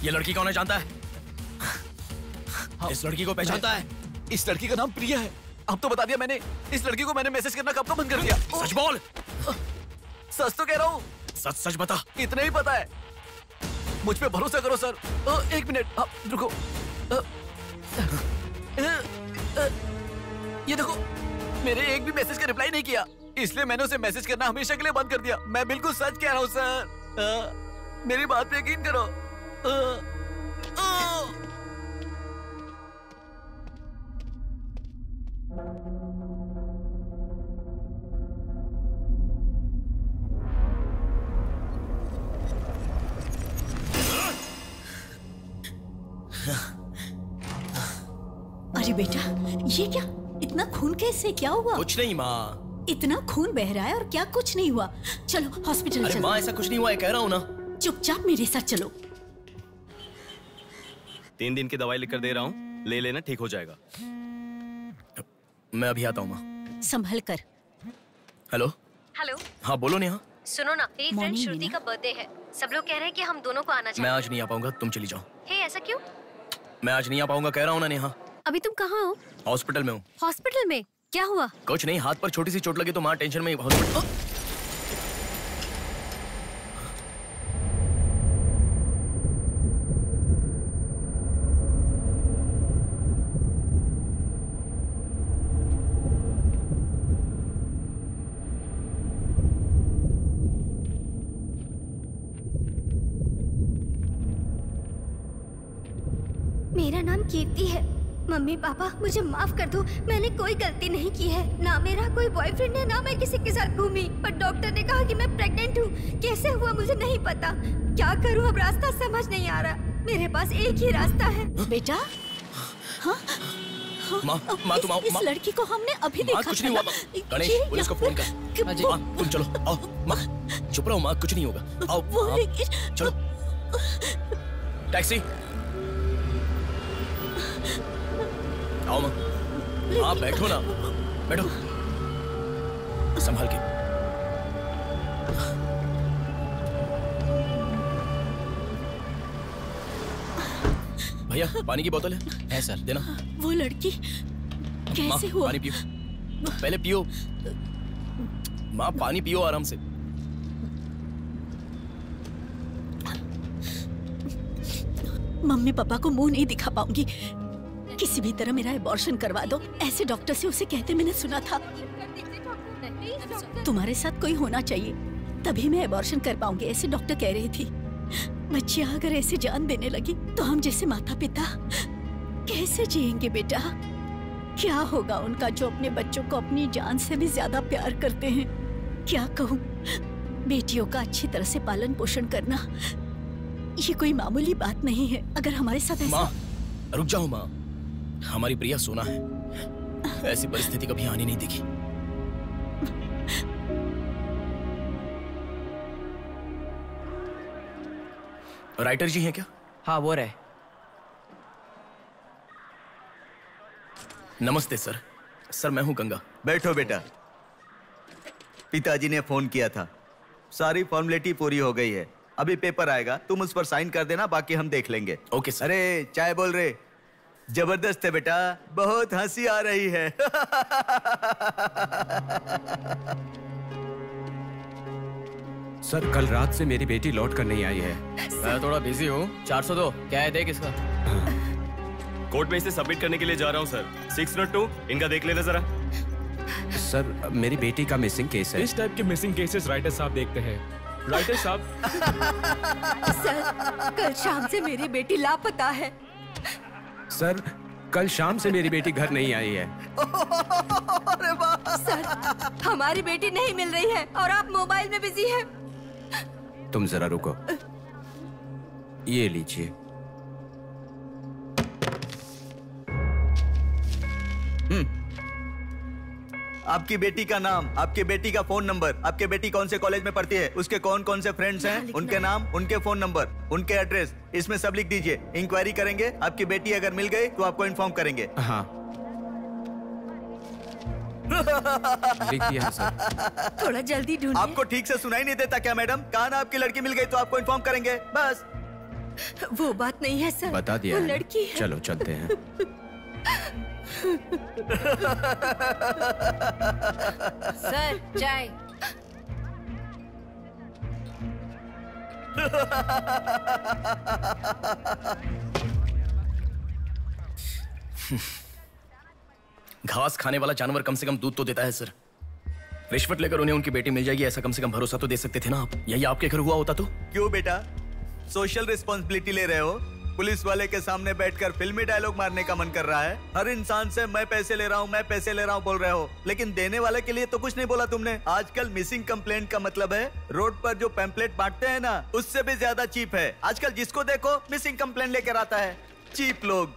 ये लड़की कौन है जानता है? इस लड़की को पहचानता है? इस लड़की का नाम प्रिया है। अब तो बता दिया मैंने। इस लड़की को मैंने मैसेज करना कब का बंद कर दिया। सच बोल। सच तो कह रहा हूँ। सच सच बता। इतना ही पता है। मुझ पे भरोसा करो सर। एक मिनट रुको। ये देखो, मेरे एक भी मैसेज का रिप्लाई नहीं किया, इसलिए मैंने उसे मैसेज करना हमेशा के लिए बंद कर दिया। मैं बिल्कुल सच कह रहा हूँ सर। मेरी बात पे यकीन करो। अरे बेटा, ये क्या? इतना खून कैसे? क्या हुआ? कुछ नहीं माँ। इतना खून बह रहा है और क्या कुछ नहीं हुआ? चलो हॉस्पिटल अरे चलो। माँ ऐसा कुछ नहीं हुआ है, कह रहा हूँ ना। चुपचाप मेरे साथ चलो। 3 दिन की दवाई लिख कर दे रहा हूँ, ले लेना, ठीक हो जाएगा। मैं अभी आता हूँ माँ। संभल कर। हेलो। हेलो। हाँ बोलो नेहा। सुनो ना, मेरी फ्रेंड श्रुति का बर्थडे है। सब लोग कह रहे हैं कि हम दोनों को आना चाहिए। मैं आज नहीं आ पाऊंगा, तुम चली जाओ। हे, ऐसा क्यों? मैं आज नहीं आ पाऊंगा, कह रहा हूँ ना नेहा। अभी तुम कहाँ हो? हॉस्पिटल में हूँ। हॉस्पिटल में? क्या हुआ? कुछ नहीं, हाथ पर छोटी सी चोट लगी तो माँ टेंशन में हॉस्पिटल। मेरा नाम कीर्ति है। मम्मी पापा मुझे माफ कर दो, मैंने कोई गलती नहीं की है। ना मेरा कोई बॉयफ्रेंड है, ना मैं किसी के साथ घूमी। पर डॉक्टर ने कहा कि मैं प्रेग्नेंट हूँ। कैसे हुआ मुझे नहीं पता। क्या करूँ अब, रास्ता समझ नहीं आ रहा। मेरे पास एक ही रास्ता है। बेटा, हाँ? माँ तुम आओ। इस लड़की को हमने अभी देखा। कुछ नहीं हुआ। गणेश, पुलिस को फोन कर। माँ तुम चलो, आओ। माँ चुप रहो माँ, कुछ नहीं होगा। आओ चलो। टैक्सी। आओ माँ। हाँ बैठो ना, बैठो संभाल के। भैया पानी की बोतल है सर, देना। वो लड़की कैसे हुआ? पानी पियो, पहले पियो माँ, पानी पियो आराम से। मम्मी पापा को मुंह नहीं दिखा पाऊंगी। किसी भी तरह मेरा एबॉर्शन करवा दो, ऐसे डॉक्टर से उसे कहते मैंने सुना था। तुम्हारे साथ कोई होना चाहिए, तभी मैं एबॉर्शन कर पाऊंगी, ऐसे डॉक्टर कह रही थी। बच्चियां अगर ऐसे जान देने लगी तो हम जैसे माता पिता कैसे जिएंगे बेटा? क्या होगा उनका जो अपने बच्चों को अपनी जान से भी ज्यादा प्यार करते हैं? क्या कहूँ, बेटियों का अच्छी तरह से पालन पोषण करना ये कोई मामूली बात नहीं है। अगर हमारे साथ ऐसा... माँ रुक जाओ माँ, हमारी प्रिया सोना है, ऐसी परिस्थिति कभी आनी नहीं देखी। राइटर जी हैं क्या? हाँ वो रहे। नमस्ते सर। सर मैं हूं गंगा। बैठो बेटा। पिताजी ने फोन किया था, सारी फॉर्मेलिटी पूरी हो गई है। अभी पेपर आएगा, तुम उस पर साइन कर देना, बाकी हम देख लेंगे। Okay sir. अरे चाय बोल रहे? जबरदस्त है बेटा, बहुत हंसी आ रही है। सर कल रात से मेरी बेटी लौट कर नहीं आई है। मैं थोड़ा बिजी हूँ। 402 क्या है, देख इसका। कोर्ट में इसे सबमिट करने के लिए जा रहा हूँ सर। 602 इनका देख लेना जरा। सर मेरी बेटी का मिसिंग केस है। इस टाइप के मिसिंग केसेस राइटर साहब देखते हैं। राइटर साहब। सर कल शाम से मेरी बेटी लापता है। सर कल शाम से मेरी बेटी घर नहीं आई है। सर हमारी बेटी नहीं मिल रही है और आप मोबाइल में बिजी हैं। तुम जरा रुको, ये लीजिए। आपकी बेटी का नाम, आपकी बेटी का फोन नंबर, आपकी बेटी कौन से कॉलेज में पढ़ती है, उसके कौन कौन से फ्रेंड्स हैं, उनके नाम, उनके फोन नंबर, उनके एड्रेस, इसमें सब लिख दीजिए। इंक्वायरी करेंगे, आपकी बेटी अगर मिल गई तो आपको इन्फॉर्म करेंगे। हाँ लिख दिया सर। थोड़ा जल्दी ढूंढिए। आपको ठीक से सुनाई नहीं देता क्या मैडम? कहा ना आपकी लड़की मिल गई तो आपको इन्फॉर्म करेंगे, बस। वो बात नहीं है सर। बता दिया वो है ना? लड़की है। चलो चलते हैं। सर चाय। घास खाने वाला जानवर कम से कम दूध तो देता है सर। रिश्वत लेकर उन्हें उनकी बेटी मिल जाएगी ऐसा कम से कम भरोसा तो दे सकते थे ना आप। यही आपके घर हुआ होता तो? क्यों बेटा, सोशल रिस्पॉन्सिबिलिटी ले रहे हो? पुलिस वाले के सामने बैठकर फिल्मी डायलॉग मारने का मन कर रहा है? हर इंसान से मैं पैसे ले रहा हूँ, मैं पैसे ले रहा हूँ बोल रहे हो, लेकिन देने वाले के लिए तो कुछ नहीं बोला तुमने। आजकल मिसिंग कंप्लेंट का मतलब है रोड पर जो पैम्पलेट बांटते हैं ना, उससे भी ज्यादा चीप है। आजकल जिसको देखो मिसिंग कंप्लेंट लेकर आता है। चीप लोग।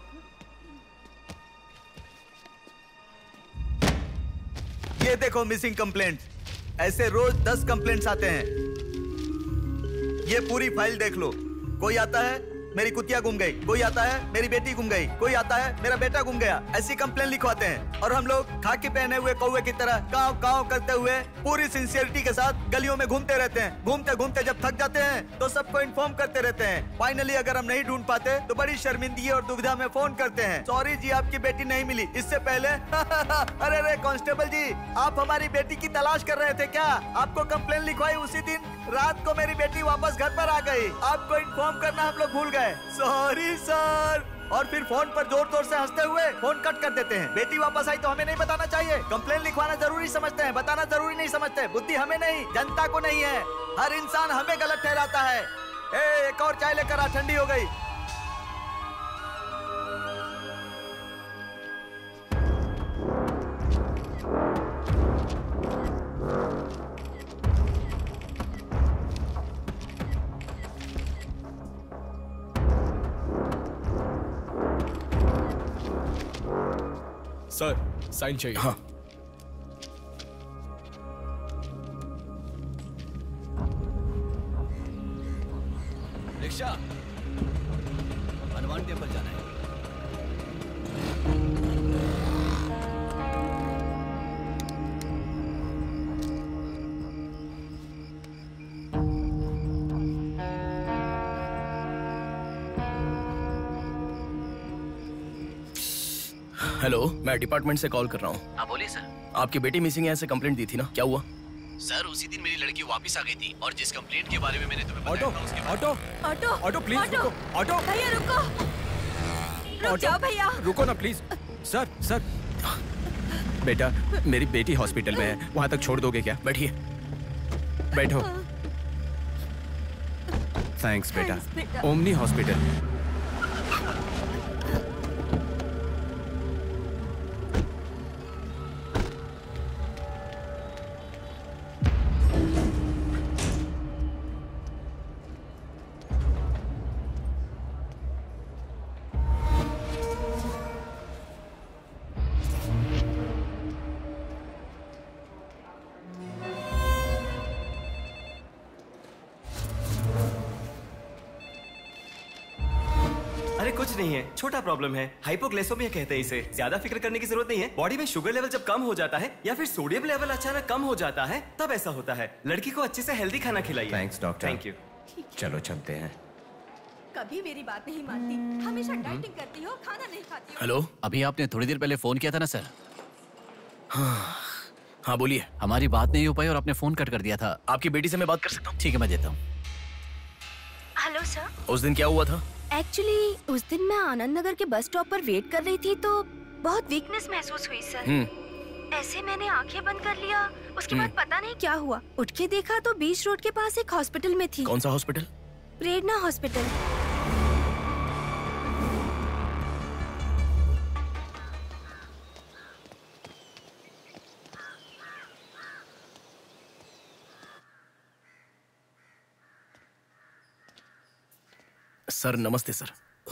ये देखो मिसिंग कंप्लेंट। ऐसे रोज 10 कंप्लेंट्स आते हैं। ये पूरी फाइल देख लो। कोई आता है मेरी कुतिया गुम गई, कोई आता है मेरी बेटी गुम गई, कोई आता है मेरा बेटा गुम गया। ऐसी कंप्लेंट लिखवाते हैं और हम लोग खाकी पहने हुए कौवे की तरह काव काव करते हुए पूरी सिंसियरिटी के साथ गलियों में घूमते रहते हैं। घूमते घूमते जब थक जाते हैं तो सबको इन्फॉर्म करते रहते हैं। फाइनली अगर हम नहीं ढूंढ पाते तो बड़ी शर्मिंदगी और दुविधा में फोन करते हैं, सॉरी जी आपकी बेटी नहीं मिली। इससे पहले अरे रे कांस्टेबल जी, आप हमारी बेटी की तलाश कर रहे थे क्या? आपको कंप्लेंट लिखवाई उसी दिन रात को मेरी बेटी वापस घर पर आ गई। आपको इन्फॉर्म करना हम लोग भूल गए, सॉरी सर। और फिर फोन पर जोर जोर से हंसते हुए फोन कट कर देते हैं। बेटी वापस आई तो हमें नहीं बताना चाहिए। कंप्लेंट लिखवाना जरूरी समझते हैं, बताना जरूरी नहीं समझते। बुद्धि हमें नहीं, जनता को नहीं है। हर इंसान हमें गलत ठहराता है। एक और चाय लेकर आ, ठंडी हो गई। सर साइन चाहिए। हाँ। रिक्शा, हनुमान टेम्पल जाना है। हेलो, मैं डिपार्टमेंट से कॉल कर रहा हूँ। हाँ बोलिए सर। आपकी बेटी मिसिंग है ऐसे कंप्लेंट दी थी ना, क्या हुआ? सर उसी दिन मेरी लड़की वापस आ गई थी और जिस कंप्लेंट के बारे में मैंने तुम्हें auto auto auto auto please रुको। ऑटो भैया रुको, रुक जाओ भैया। रुको ना प्लीज। सर सर, बेटा मेरी बेटी हॉस्पिटल में है, वहां तक छोड़ दोगे क्या? बैठिए। बैठो। थैंक्स बेटा। Omni hospital. अरे कुछ नहीं है, छोटा प्रॉब्लम है, हाइपोग्लाइसेमिया कहते हैं इसे। ज्यादा फिक्र करने की जरूरत नहीं है। बॉडी में शुगर लेवल जब कम हो जाता है या फिर सोडियम लेवल अचानक कम हो जाता है तब ऐसा होता है। लड़की को अच्छे से हेल्दी खाना खिलाइए। Thanks doctor. Thank you. चलो चलते हैं। कभी मेरी बात नहीं मानती, हमेशा डाइटिंग करती हो, खाना नहीं खाती हो। हेलो, अभी आपने थोड़ी देर पहले फोन किया था ना सर? हाँ बोलिए। हमारी बात नहीं हो पाई और आपने फोन कट कर दिया था। आपकी बेटी से मैं बात कर सकता हूँ? ठीक है, मैं देता हूँ। Hello sir. उस दिन क्या हुआ था? एक्चुअली उस दिन मैं आनंद नगर के बस स्टॉप पर वेट कर रही थी तो बहुत वीकनेस महसूस हुई सर। ऐसे मैंने आंखें बंद कर लिया। उसके बाद पता नहीं क्या हुआ, उठ के देखा तो बीच रोड के पास एक हॉस्पिटल में थी। कौन सा हॉस्पिटल? प्रेरणा हॉस्पिटल। सर नमस्ते सर।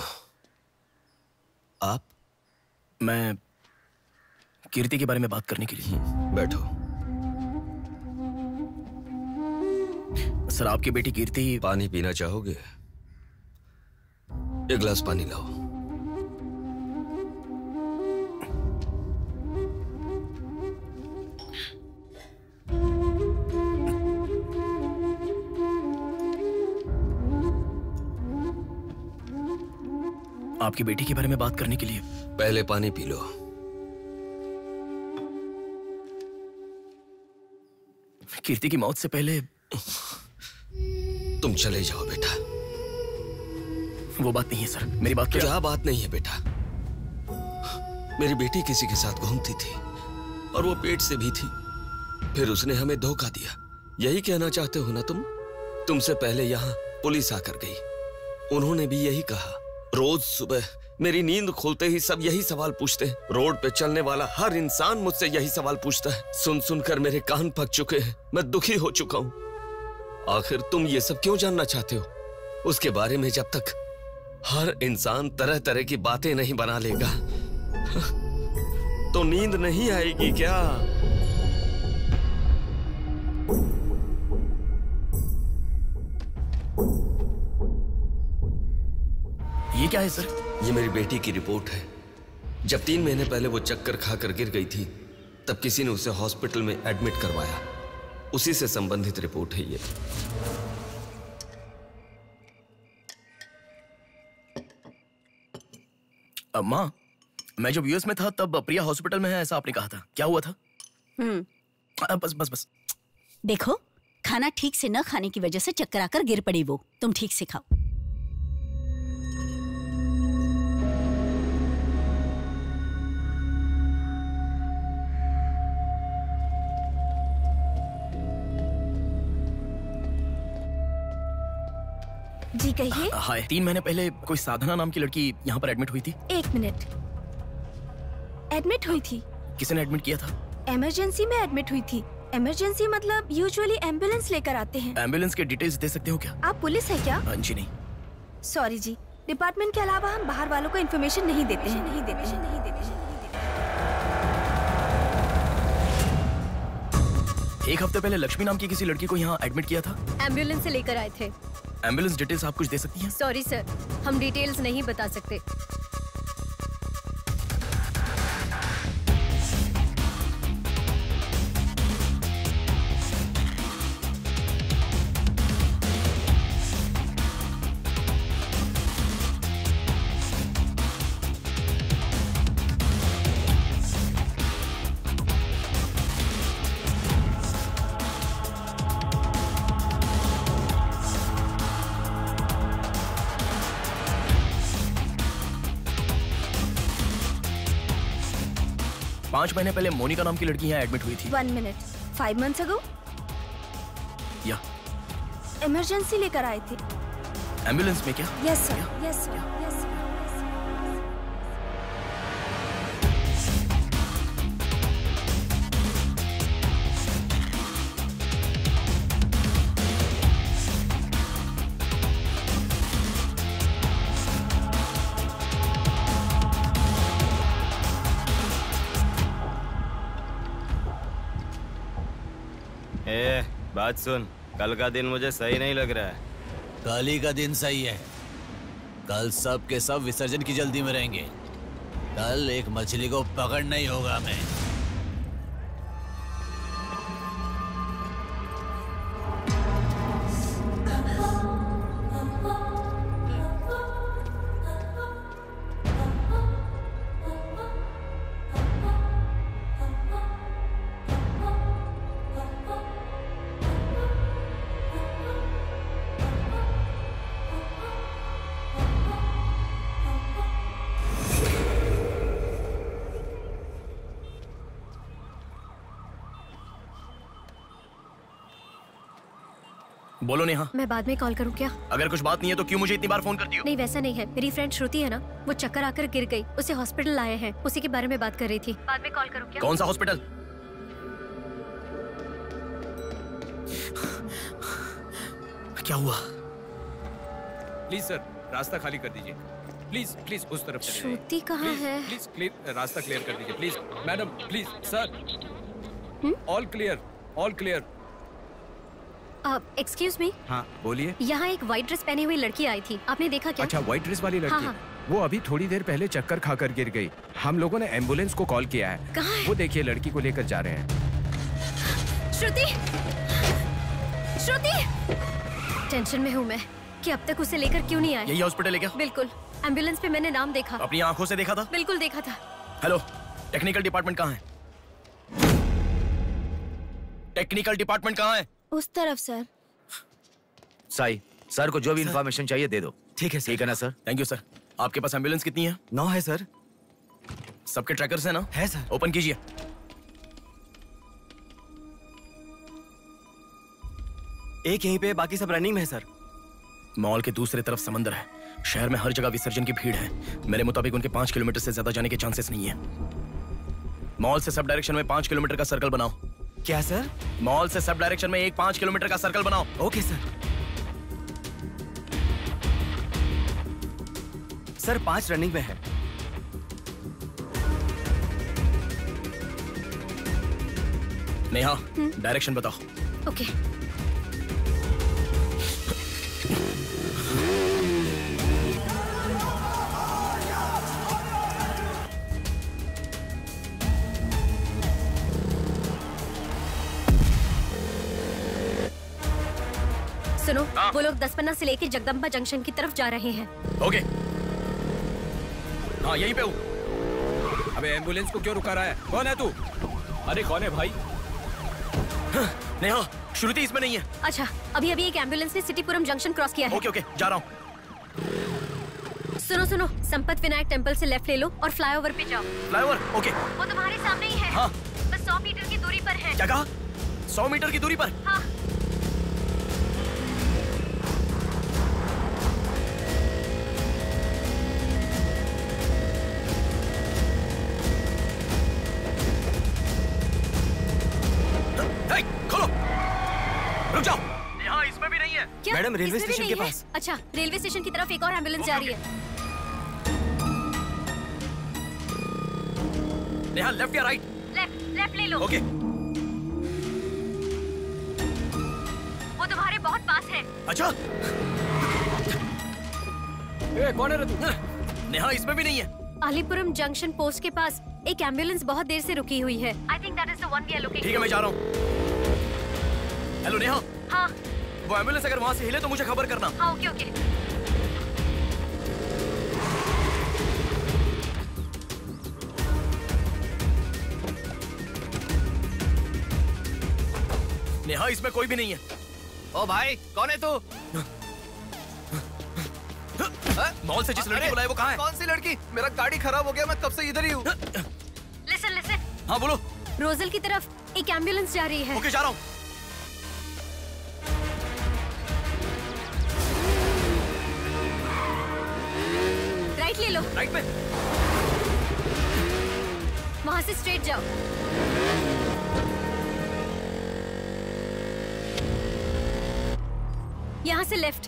आप? मैं कीर्ति के बारे में बात करने के लिए। बैठो। सर आपकी बेटी कीर्ति। पानी पीना चाहोगे? एक गिलास पानी लाओ। आपकी बेटी के बारे में बात करने के लिए। पहले पानी पी लो। कीर्ति की मौत से पहले तुम चले जाओ बेटा। वो बात नहीं है सर, मेरी बात क्या बात नहीं है बेटा? मेरी बेटी किसी के साथ घूमती थी और वो पेट से भी थी, फिर उसने हमें धोखा दिया। यही कहना चाहते हो ना तुम? तुमसे पहले यहाँ पुलिस आकर गई, उन्होंने भी यही कहा। रोज सुबह मेरी नींद खुलते ही सब यही सवाल पूछते हैं। रोड पे चलने वाला हर इंसान मुझसे यही सवाल पूछता है। सुन सुनकर मेरे कान पक चुके हैं, मैं दुखी हो चुका हूँ। आखिर तुम ये सब क्यों जानना चाहते हो? उसके बारे में जब तक हर इंसान तरह तरह की बातें नहीं बना लेगा तो नींद नहीं आएगी क्या? ये क्या है सर? ये मेरी बेटी की रिपोर्ट है। जब 3 महीने पहले वो चक्कर खाकर गिर गई थी, तब किसी ने उसे हॉस्पिटल में एडमिट करवाया। उसी से संबंधित रिपोर्ट है ये। माँ, मैं जब यूएस में था तब प्रिया हॉस्पिटल में है ऐसा आपने कहा था, क्या हुआ था? बस बस बस। देखो, खाना ठीक से न खाने की वजह से चक्कर आकर गिर पड़ी वो। तुम ठीक से खाओ। जी कहिए। हाय, 3 महीने पहले कोई साधना नाम की लड़की यहाँ पर एडमिट हुई थी। 1 मिनट। एडमिट हुई थी? किसने एडमिट किया था? इमरजेंसी में एडमिट हुई थी। इमरजेंसी मतलब यूजुअली एम्बुलेंस लेकर आते हैं। एम्बुलेंस के डिटेल्स दे सकते हो क्या? आप पुलिस है क्या? जी नहीं। सॉरी जी, डिपार्टमेंट के अलावा हम बाहर वालों को इन्फॉर्मेशन नहीं देते हैं। एक हफ्ते पहले लक्ष्मी नाम की किसी लड़की को यहाँ एडमिट किया था। एम्बुलेंस से लेकर आए थे। एम्बुलेंस डिटेल्स आप कुछ दे सकती हैं? सॉरी सर, हम डिटेल्स नहीं बता सकते। पाँच महीने पहले मोनिका नाम की लड़की यहाँ एडमिट हुई थी। 1 मिनट। 5 months ago? या इमरजेंसी लेकर आए थे। एम्बुलेंस में क्या? Yes sir, yes sir, yes sir. बात सुन, कल का दिन मुझे सही नहीं लग रहा है। कल ही का दिन सही है। कल सब के सब विसर्जन की जल्दी में रहेंगे। कल एक मछली को पकड़ना ही होगा हमें। बोलो नेहा। मैं बाद में कॉल करूं क्या? अगर कुछ बात नहीं है तो क्यों मुझे इतनी बार फोन करती हो? नहीं वैसा नहीं है, मेरी फ्रेंड श्रुति है ना, वो चक्कर आकर गिर गई, उसे हॉस्पिटल लाए हैं, उसी के बारे में बात कर रही थी। बाद में कॉल करूं क्या? कौन सा हॉस्पिटल? क्या हुआ? प्लीज सर, रास्ता खाली कर दीजिए। प्लीज प्लीज उस तरफ चले जाइए। श्रुति कहाँ है? प्लीज क्लियर, रास्ता क्लियर कर दीजिए please. Madam please sir, all clear, all clear. Excuse me. हाँ बोलिए। यहाँ एक व्हाइट ड्रेस पहनी हुई लड़की आई थी, आपने देखा क्या? अच्छा, व्हाइट ड्रेस वाली लड़की। हाँ। वो अभी थोड़ी देर पहले चक्कर खाकर गिर गई। हम लोगों ने एम्बुलेंस को कॉल किया है। कहाँ है? वो देखिए लड़की को लेकर जा रहे हैं। श्रुति, श्रुति! टेंशन में हूँ मैं कि अब तक उसे लेकर क्यों नहीं आए। यही हॉस्पिटल है क्या? बिल्कुल। एम्बुलेंस पे मैंने नाम देखा। अपनी आंखों से देखा था? बिल्कुल देखा था। हेलो, टेक्निकल डिपार्टमेंट कहाँ है? टेक्निकल डिपार्टमेंट कहाँ है? उस तरफ सर। साई, सर को जो भी इंफॉर्मेशन चाहिए दे दो। ठीक है सर। ठीक है ना सर? Thank you sir. आपके पास एम्बुलेंस कितनी है? 9 है सर। सबके ट्रैकर्स है ना? है सर। ओपन कीजिए। एक यहीं पे, बाकी सब रनिंग में है सर। मॉल के दूसरे तरफ समंदर है। शहर में हर जगह विसर्जन की भीड़ है। मेरे मुताबिक उनके 5 किलोमीटर से ज्यादा जाने के चांसेस नहीं है। मॉल से सब डायरेक्शन में 5 किलोमीटर का सर्कल बनाओ। क्या सर? मॉल से सब डायरेक्शन में एक 5 किलोमीटर का सर्कल बनाओ। Okay sir. सर 5 रनिंग में है। नेहा, डायरेक्शन बताओ। ओके। सुनो, वो लोग 10 से लेके जगदम्बा जंक्शन की तरफ जा रहे हैं। ओके। हाँ, यहीं पे हूँ। अबे एम्बुलेंस को क्यों रुका रहा है? कौन है तू? अरे कौन है भाई? नेहा, श्रुति इसमें नहीं है। अच्छा, अभी एक एम्बुलेंस ने सिटीपुरम जंक्शन क्रॉस किया है। ओके, जा रहा हूँ। सुनो, संपत विनायक टेम्पल से लेफ्ट ले लो और फ्लाईओवर पे जाओ। फ्लाईओवर? ओके। वो तुम्हारे सामने ही है। हाँ। बस 100 मीटर की दूरी पर है। क्या कहा? 100 मीटर की दूरी पर? हाँ। खोलो। रुक जाओ। यहाँ इसमें भी नहीं है। क्या? मैडम, रेलवे इसमें भी स्टेशन के नहीं है? पास। अच्छा, रेलवे स्टेशन की तरफ एक और एम्बुलेंस जा रही है। नेहा, लेफ्ट या राइट? लेफ्ट ले लो। ओके। वो तुम्हारे बहुत पास है। अच्छा। कौन है रे तू? नेहा, इसमें भी नहीं है। अलीपुरम जंक्शन पोस्ट के पास एक एम्बुलेंस बहुत देर से रुकी हुई है। I think that is the one we are looking for. ठीक है, मैं जा रहा हूँ। हेलो नेहा। हाँ। वो एम्बुलेंस अगर वहाँ से हिले तो मुझे खबर करना। हाँ, ओके। नेहा, इसमें कोई भी नहीं है। ओ भाई, कौन है तू? मॉल से जिस लड़की को लाए वो कहाँ है? कौन सी लड़की? मेरा गाड़ी खराब हो गया, मैं कब से इधर ही हूँ। लिसन। हाँ, बोलो। रोजल की तरफ एक एम्बुलेंस जा रही है। ओके, जा रहा हूँ। राइट ले लो। राइट पे? वहाँ से स्ट्रेट जाओ। यहाँ से लेफ्ट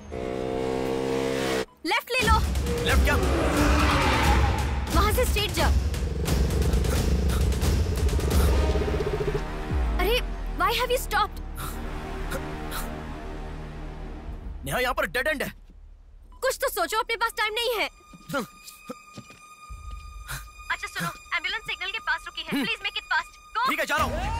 ले लो। लेफ्ट क्या? वहाँ से स्ट्रेट जाओ। अरे, why have you stopped? Neha, यहाँ पर डेड एंड है। कुछ तो सोचो, अपने पास टाइम नहीं है। अच्छा सुनो, एम्बुलेंस सिग्नल के पास रुकी है। Please make it fast. ठीक है, जा रहा हूँ।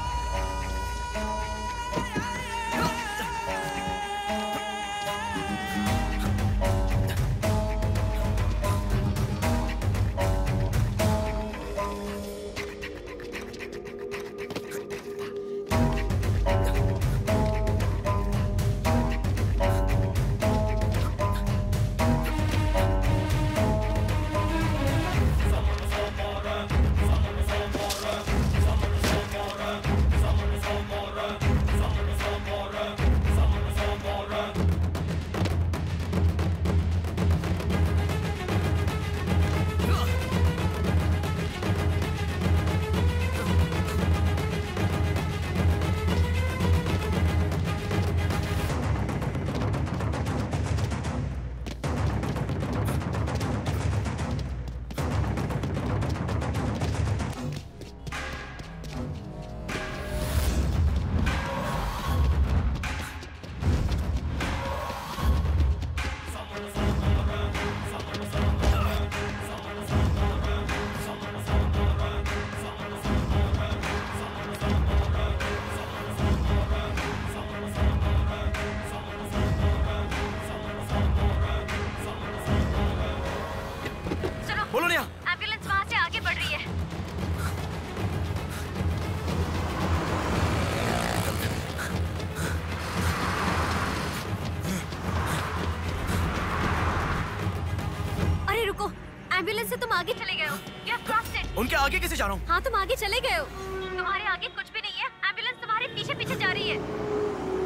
एम्बुलेंस से तुम आगे चले गए हो। You have crossed it. उनके आगे कैसे जा रहा हूँ? हाँ तुम आगे चले गए हो। तुम्हारे आगे कुछ भी नहीं है, एम्बुलेंस तुम्हारे पीछे पीछे जा रही है।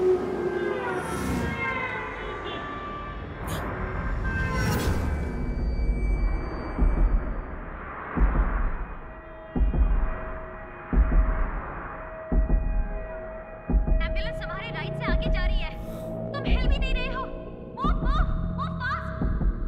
एम्बुलेंस तुम्हारे राइट से आगे जा रही है, तुम हिल भी नहीं रहे हो। Move fast.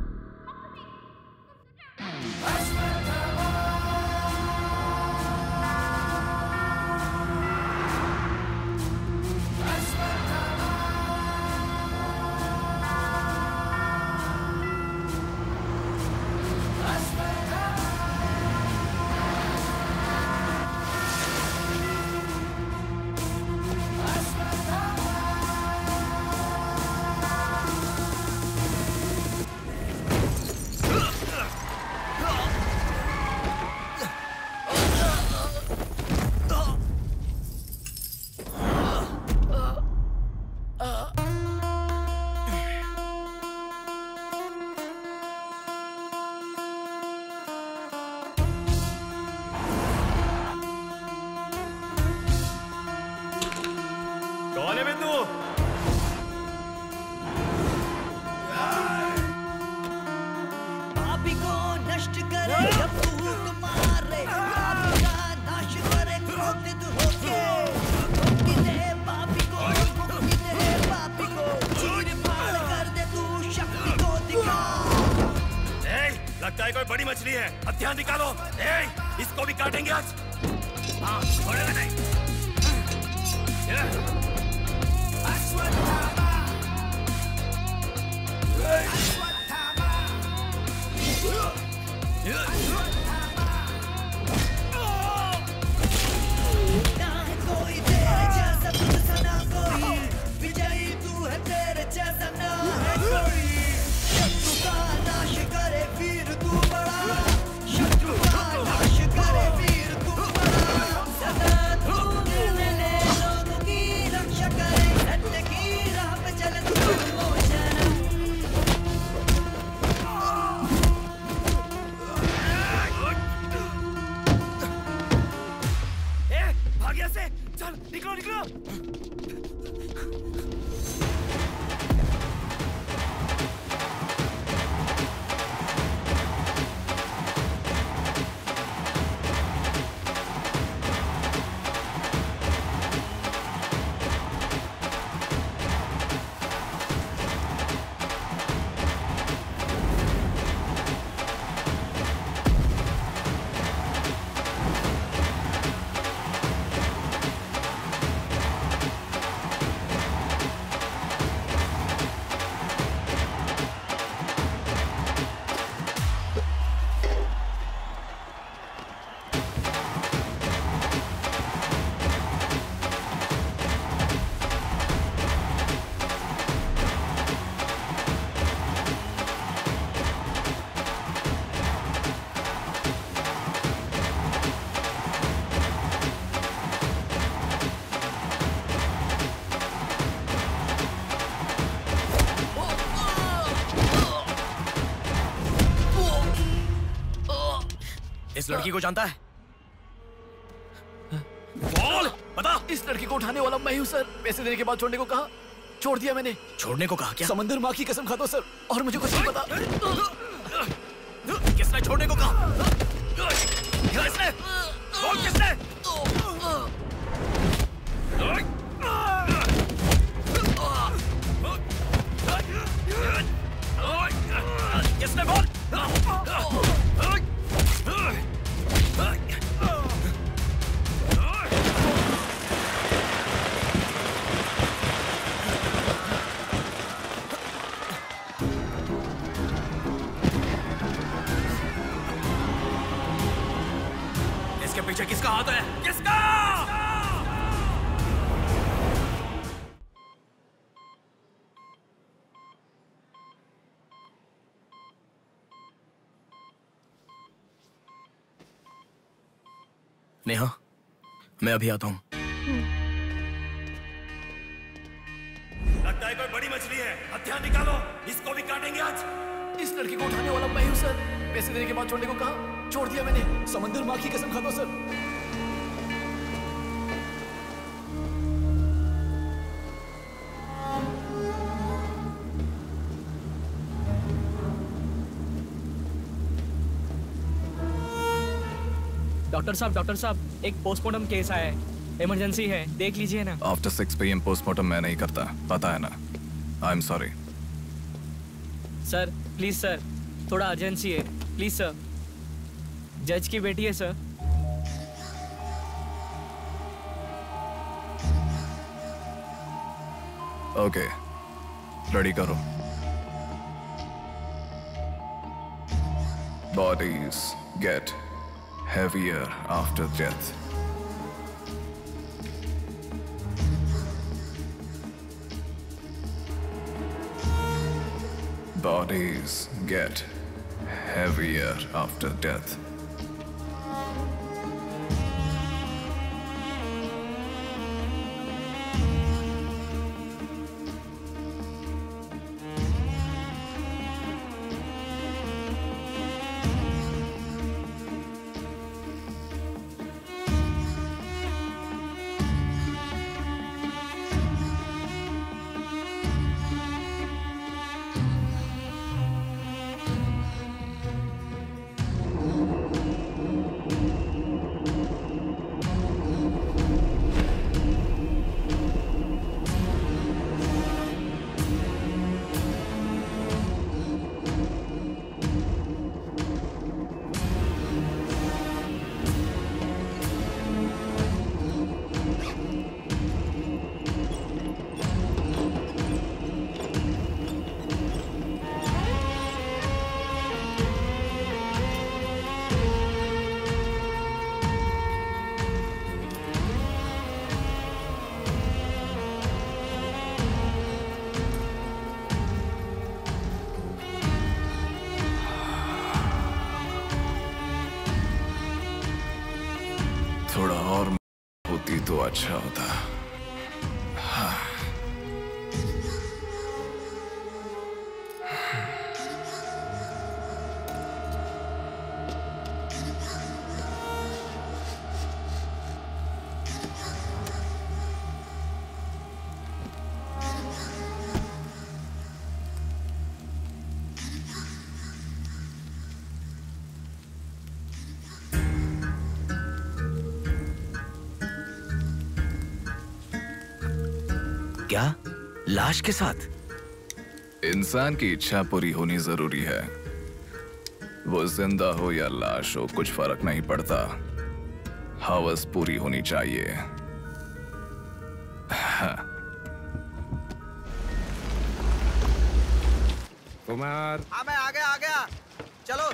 कौन है बिंदु? पापी को नष्ट करे जब फूक मारे, पापी का नाश करे क्रोधित होके। मुक्ति दे पापी को, मुक्ति दे पापी को, चीर फाड़ कर दे तू शक्ति को दिखा। लगता है कोई बड़ी मछली है, हथियार निकालो। इसको भी काटेंगे आज। हाँ, छोड़ेगा नहीं। ना है कोई तेरे जैसा, तुझसा ना कोई, विजयी तू है, तेरे जैसा ना है कोई। शत्रु का नाश करे वीर तू बड़ा, शत्रु का नाश करे वीर तू बड़ा। सदा तू निर्मले लोगों की रक्षा करे, सत्य की राह पे चले तू मोचनम। भाग यहाँ से, चल निकलो निकलो। इस लड़की को जानता है? बोल, बता। इस लड़की को उठाने वाला मैं हूँ सर। पैसे देने के बाद छोड़ने को कहा, छोड़ दिया मैंने। छोड़ने को कहा क्या? समंदर माँ की कसम खाता हूँ सर, और मुझे कुछ नहीं पता। किसने छोड़ने को कहा? किसने? बोल किसने? किसने बोल? इसके पीछे किसका हाथ है? किसका? नेहा, मैं अभी आता हूँ। लगता है कोई बड़ी मछली है, हथियार निकालो, इसको भी काटेंगे आज। इस लड़की को उठाने वाला मैं हूँ सर। पैसे देने के बाद छोड़ने को कहा, छोड़ दिया मैंने। समंदर माँ की कसम खाता हूं सर। डॉक्टर साहब, एक पोस्टमार्टम केस आया है, इमरजेंसी है, देख लीजिए ना। आफ्टर 6 PM पोस्टमार्टम मैं नहीं करता, पता है ना। I am sorry sir, please sir, थोड़ा अर्जेंसी है, प्लीज सर। जज की बेटी है सर। ओके, रेडी करो। Bodies get heavier after death. Bodies get heavier after death. थोड़ा और होती तो अच्छा होता। हाँ। क्या? लाश के साथ? इंसान की इच्छा पूरी होनी जरूरी है। वो जिंदा हो या लाश हो, कुछ फर्क नहीं पड़ता। हवस पूरी होनी चाहिए। हाँ। कुमार, हाँ मैं आ गया। चलो।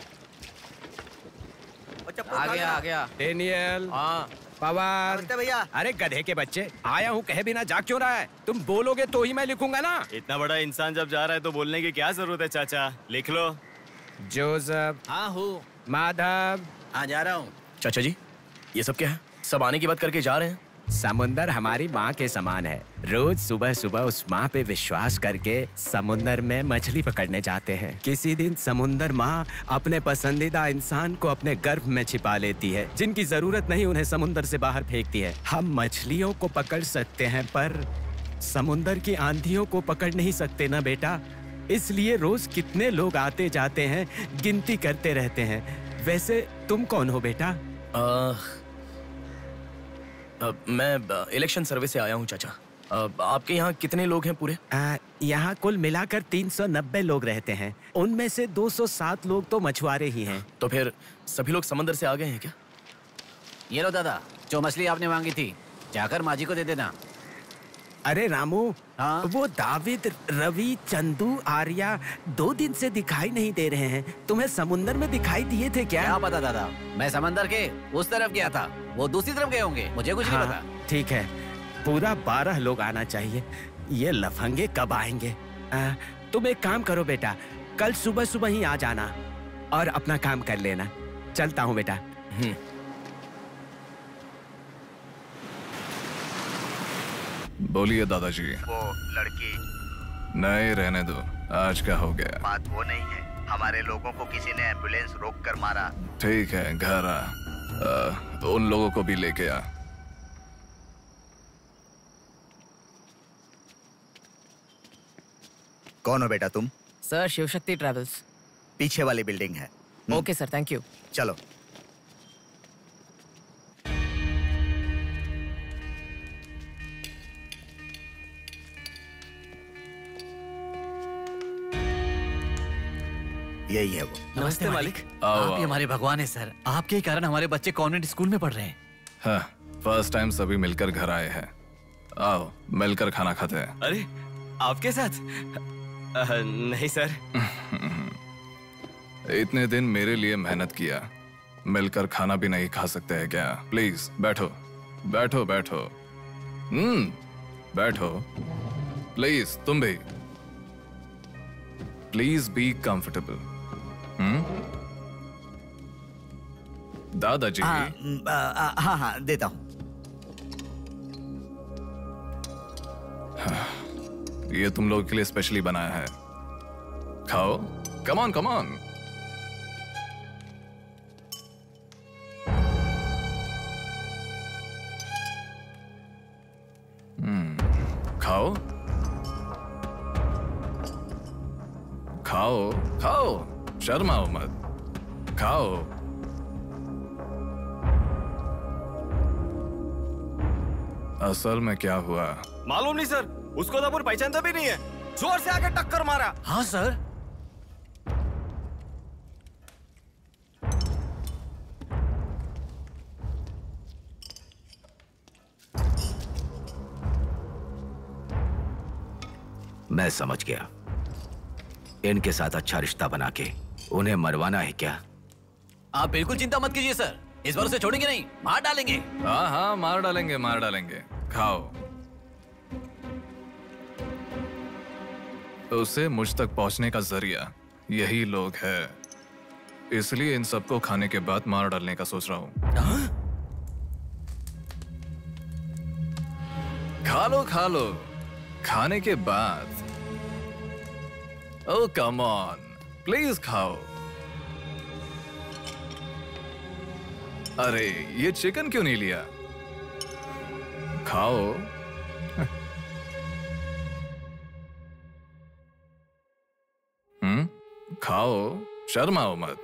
आ गया। डेनियल। हाँ। पवार। भैया। अरे गधे के बच्चे, आया हूँ कहे बिना जा क्यों रहा है? तुम बोलोगे तो ही मैं लिखूंगा ना। इतना बड़ा इंसान जब जा रहा है तो बोलने की क्या जरूरत है चाचा, लिख लो। जोसेफ। हाँ हूँ। माधव। हाँ जा रहा हूँ। चाचा जी, ये सब क्या है? सब आने की बात करके जा रहे हैं। समुंदर हमारी माँ के समान है। रोज सुबह सुबह उस माँ पे विश्वास करके समुंदर में मछली पकड़ने जाते हैं। किसी दिन समुंदर माँ अपने पसंदीदा इंसान को अपने गर्भ में छिपा लेती है। जिनकी जरूरत नहीं उन्हें समुंदर से बाहर फेंकती है। हम मछलियों को पकड़ सकते हैं पर समुंदर की आंधियों को पकड़ नहीं सकते ना बेटा। इसलिए रोज कितने लोग आते जाते हैं, गिनती करते रहते हैं। वैसे तुम कौन हो बेटा? मैं इलेक्शन सर्विस से आया हूँ चाचा। आपके यहाँ कितने लोग हैं पूरे? यहाँ कुल मिलाकर 390 लोग रहते हैं। उनमें से 207 लोग तो मछुआरे ही हैं। तो फिर सभी लोग समंदर से आ गए हैं क्या? ये लो दादा, जो मछली आपने मांगी थी, जाकर माँ जी को दे देना। अरे रामू, हाँ? वो दाविद, रवि, चंदू, आर्या 2 दिन से दिखाई नहीं दे रहे हैं। तुम्हें समुंदर में दिखाई दिए थे क्या? क्या पता दादा, मैं समंदर के उस तरफ गया था, वो दूसरी तरफ गए होंगे, मुझे कुछ नहीं पता। ठीक है, पूरा 12 लोग आना चाहिए। ये लफंगे कब आएंगे? तुम एक काम करो बेटा, कल सुबह सुबह ही आ जाना और अपना काम कर लेना। चलता हूँ बेटा। बोलिए दादाजी। वो लड़की नहीं रहने दो, आज का हो गया। बात वो नहीं है, हमारे लोगों को किसी ने एम्बुलेंस रोक कर मारा। ठीक है, घर आ, उन लोगों को भी लेके आ। कौन हो बेटा तुम? Sir Shivshakti travels. पीछे वाली बिल्डिंग है। Okay sir, thank you. चलो। यही है वो। नमस्ते मालिक। आओ, आप ही आओ। हमारे भगवान हैं सर। आपके ही कारण हमारे बच्चे कॉन्वेंट स्कूल में पढ़ रहे हैं। हाँ, फर्स्ट टाइम सभी मिलकर घर आए हैं। आओ मिलकर खाना खाते हैं। अरे आपके साथ? नहीं सर। इतने दिन मेरे लिए मेहनत किया, मिलकर खाना भी नहीं खा सकते हैं क्या? प्लीज बैठो बैठो बैठो। बैठो प्लीज, तुम भी प्लीज बी कंफर्टेबल। दादाजी। हाँ देता हूँ। ये तुम लोगों के लिए स्पेशली बनाया है, खाओ। Come on come on. खाओ खाओ खाओ, शर्माओ मत, खाओ। असल में क्या हुआ मालूम नहीं सर, उसको तो पहचानता भी नहीं है, जोर से आके टक्कर मारा। हाँ सर। मैं समझ गया, इनके साथ अच्छा रिश्ता बना के उन्हें मरवाना है क्या? आप बिल्कुल चिंता मत कीजिए सर, इस बार उसे छोड़ेंगे नहीं, मार डालेंगे। हाँ हाँ, मार डालेंगे मार डालेंगे। खाओ। उसे मुझ तक पहुंचने का जरिया यही लोग है, इसलिए इन सबको खाने के बाद मार डालने का सोच रहा हूं। खा लो खा लो, खाने के बाद। ओह कम ऑन, प्लीज खाओ। अरे ये चिकन क्यों नहीं लिया? खाओ। खाओ, शर्माओ मत।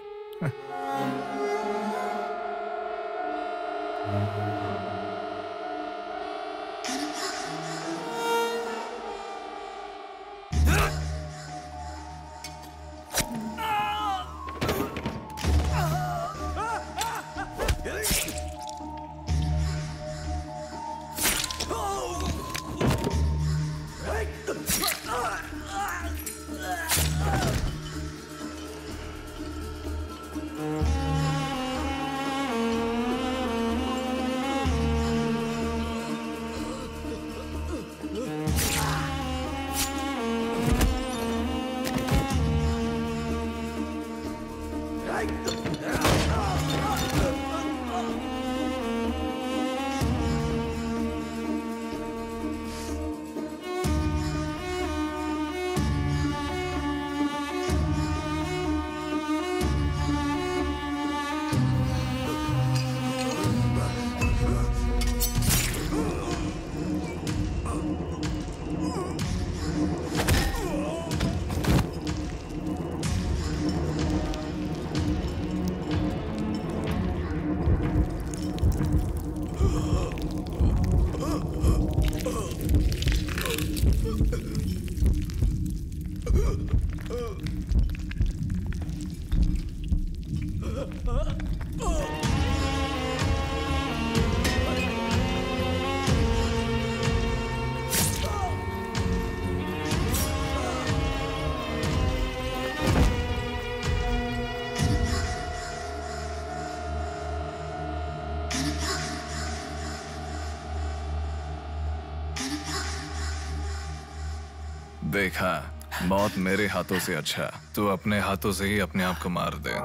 देखा, मौत मेरे हाथों से अच्छा तू अपने हाथों से ही अपने आप को मार दे।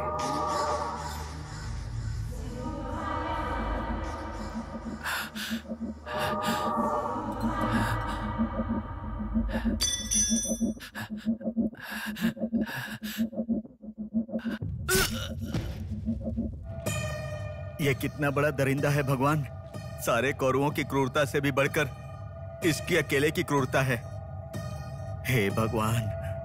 ये कितना बड़ा दरिंदा है भगवान। सारे कौरवों की क्रूरता से भी बढ़कर इसकी अकेले की क्रूरता है। हे भगवान।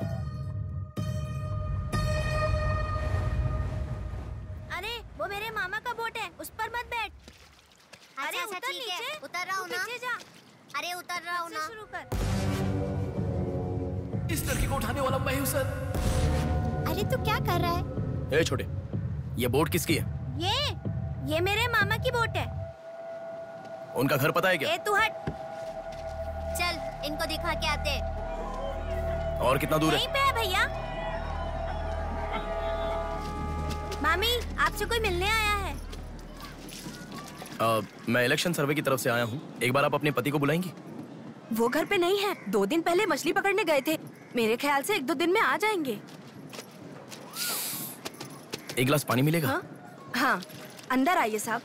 अरे वो मेरे मामा का बोट है, उस पर मत बैठ। अरे अच्छा, उतर ठीक है, नीचे, उतर रहा हूँ ना। पीछे जा। अरे उतर रहा हूँ ना। शुरू कर। इस लड़की को उठाने वाला मैं हूँ सर। अरे तू क्या कर रहा है? ए छोटे, ये बोट किसकी है? ये मेरे मामा की बोट है। उनका घर पता है क्या? ए तू हट। चल इनको दिखा के आते। और कितना दूर यहीं पे है भैया। मामी आपसे कोई मिलने आया है। मैं इलेक्शन सर्वे की तरफ से आया हूँ। एक बार आप अपने पति को बुलाएंगी? वो घर पे नहीं है, 2 दिन पहले मछली पकड़ने गए थे। मेरे ख्याल से 1-2 दिन में आ जाएंगे। एक गिलास पानी मिलेगा? हाँ, अंदर आइए साहब,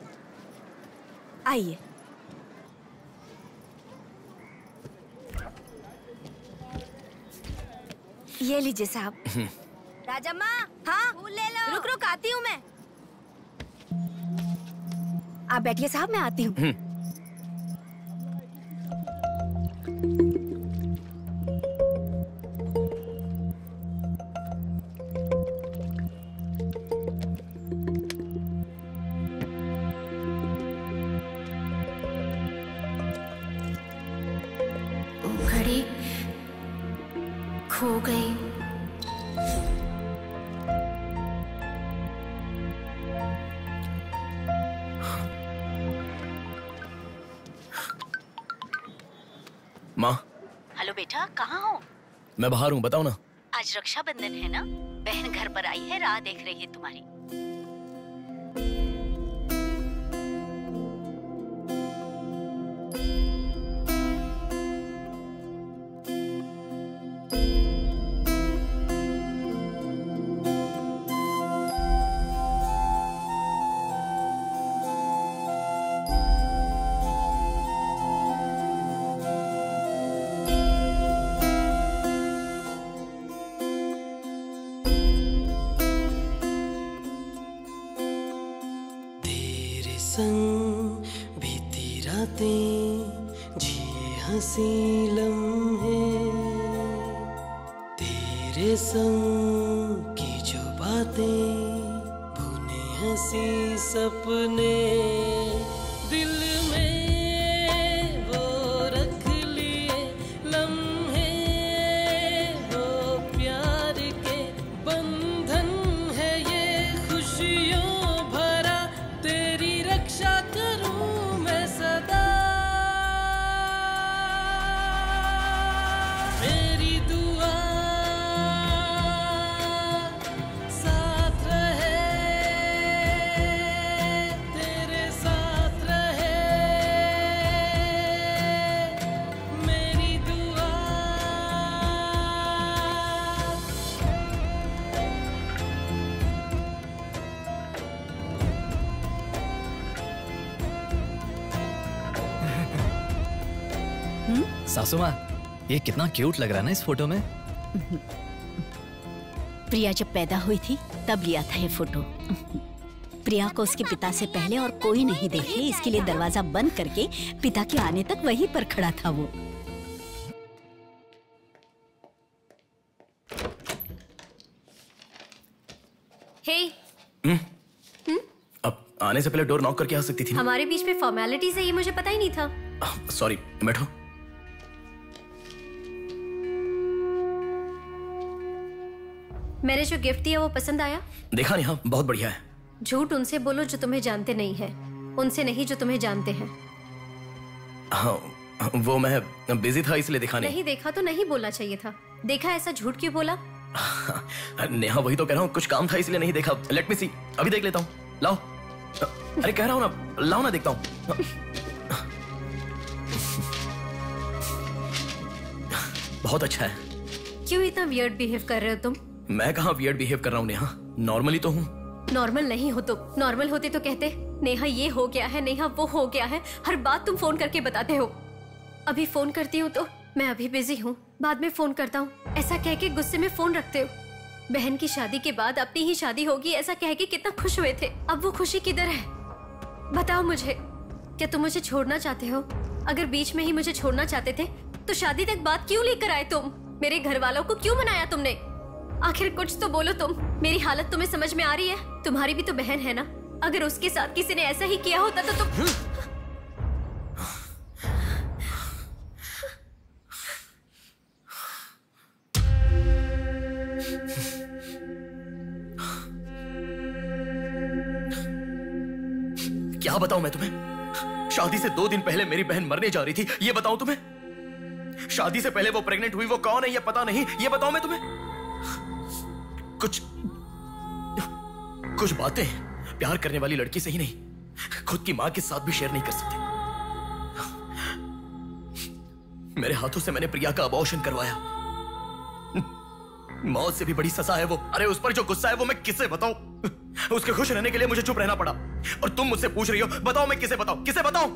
आइए। ये लीजिए साहब। राजम्मा, हाँ फूल ले लो। रुक रुक आती हूँ मैं। आप बैठिए साहब, मैं आती हूँ। घड़ी खो गई। माँ। हेलो बेटा, कहाँ हो? मैं बाहर हूँ, बताओ ना। आज रक्षाबंधन है ना, बहन घर पर आई है, राह देख रही है तुम्हारी। संग बीती रातें जिए हंसी लम्हे, तेरे संग की जो बातें बुने हंसी सपने, दिल में वो रख लिए लम्हे, वो प्यार के बंधन है ये खुशियों भरा, तेरी रक्षा करूं मैं सदा, मेरी दुआ साथ रहे, तेरे साथ रहे, मेरी दुआ। सासू माँ, ये कितना क्यूट लग रहा है ना इस फोटो में। प्रिया जब पैदा हुई थी तब लिया था ये फोटो। प्रिया को उसके पिता से पहले और कोई नहीं देखे, इसके लिए दरवाजा बंद करके पिता के आने तक वहीं पर खड़ा था वो। हे, अब आने से पहले डोर नॉक करके आ सकती थी ना? हमारे बीच में फॉर्मेलिटीज है, ये मुझे पता ही नहीं था। सॉरी, बैठो। मैंने जो गिफ्ट दिया वो पसंद आया? देखा नहीं? हाँ, बहुत बढ़िया है। झूठ उनसे बोलो जो तुम्हें जानते नहीं है, उनसे नहीं जो तुम्हें जानते हैं। हाँ, वो मैं बिजी था इसलिए देखा नहीं। नहीं देखा तो नहीं बोलना चाहिए था। देखा ऐसा झूठ क्यों बोला? नेहा, वही तो कह रहा हूँ, कुछ काम था इसलिए नहीं देखा। लेट मी सी, अभी देख लेता हूँ। लाओ। अरे कह रहा हूँ ना, लाओ ना, देखता हूँ। बहुत अच्छा है। क्यों इतना वियर्ड बिहेव कर रहे हो तुम? मैं कहाँ वियर्ड बिहेव कर रहा हूँ नेहा, नॉर्मली तो हूँ। नॉर्मल नहीं हो तुम। नॉर्मल होते तो कहते नेहा ये हो गया है, नेहा वो हो गया है। हर बात तुम फोन करके बताते हो। अभी फोन करती हूँ तो मैं अभी बिजी हूँ, बाद में फोन करता हूँ ऐसा कह के गुस्से में फोन रखते हो। बहन की शादी के बाद अपनी ही शादी होगी ऐसा कह के कितना खुश हुए थे, अब वो खुशी किधर है? बताओ मुझे, क्या तुम मुझे छोड़ना चाहते हो? अगर बीच में ही मुझे छोड़ना चाहते थे तो शादी तक बात क्यों लेकर आए तुम? मेरे घर वालों को क्यों मनाया तुमने? आखिर कुछ तो बोलो तुम। मेरी हालत तुम्हें समझ में आ रही है? तुम्हारी भी तो बहन है ना, अगर उसके साथ किसी ने ऐसा ही किया होता तो तुम क्या बताऊं मैं तुम्हें? शादी से 2 दिन पहले मेरी बहन मरने जा रही थी, ये बताऊं तुम्हें? शादी से पहले वो प्रेग्नेंट हुई, वो कौन है ये पता नहीं, ये बताऊं मैं तुम्हें? कुछ बातें प्यार करने वाली लड़की से ही नहीं, खुद की मां के साथ भी शेयर नहीं कर सकते। मेरे हाथों से मैंने प्रिया का अबॉर्शन करवाया। मौत से भी बड़ी सजा है वो। अरे उस पर जो गुस्सा है वो मैं किसे बताऊं? उसके खुश रहने के लिए मुझे चुप रहना पड़ा, और तुम मुझसे पूछ रही हो बताओ मैं किसे बताऊं, किसे बताऊं?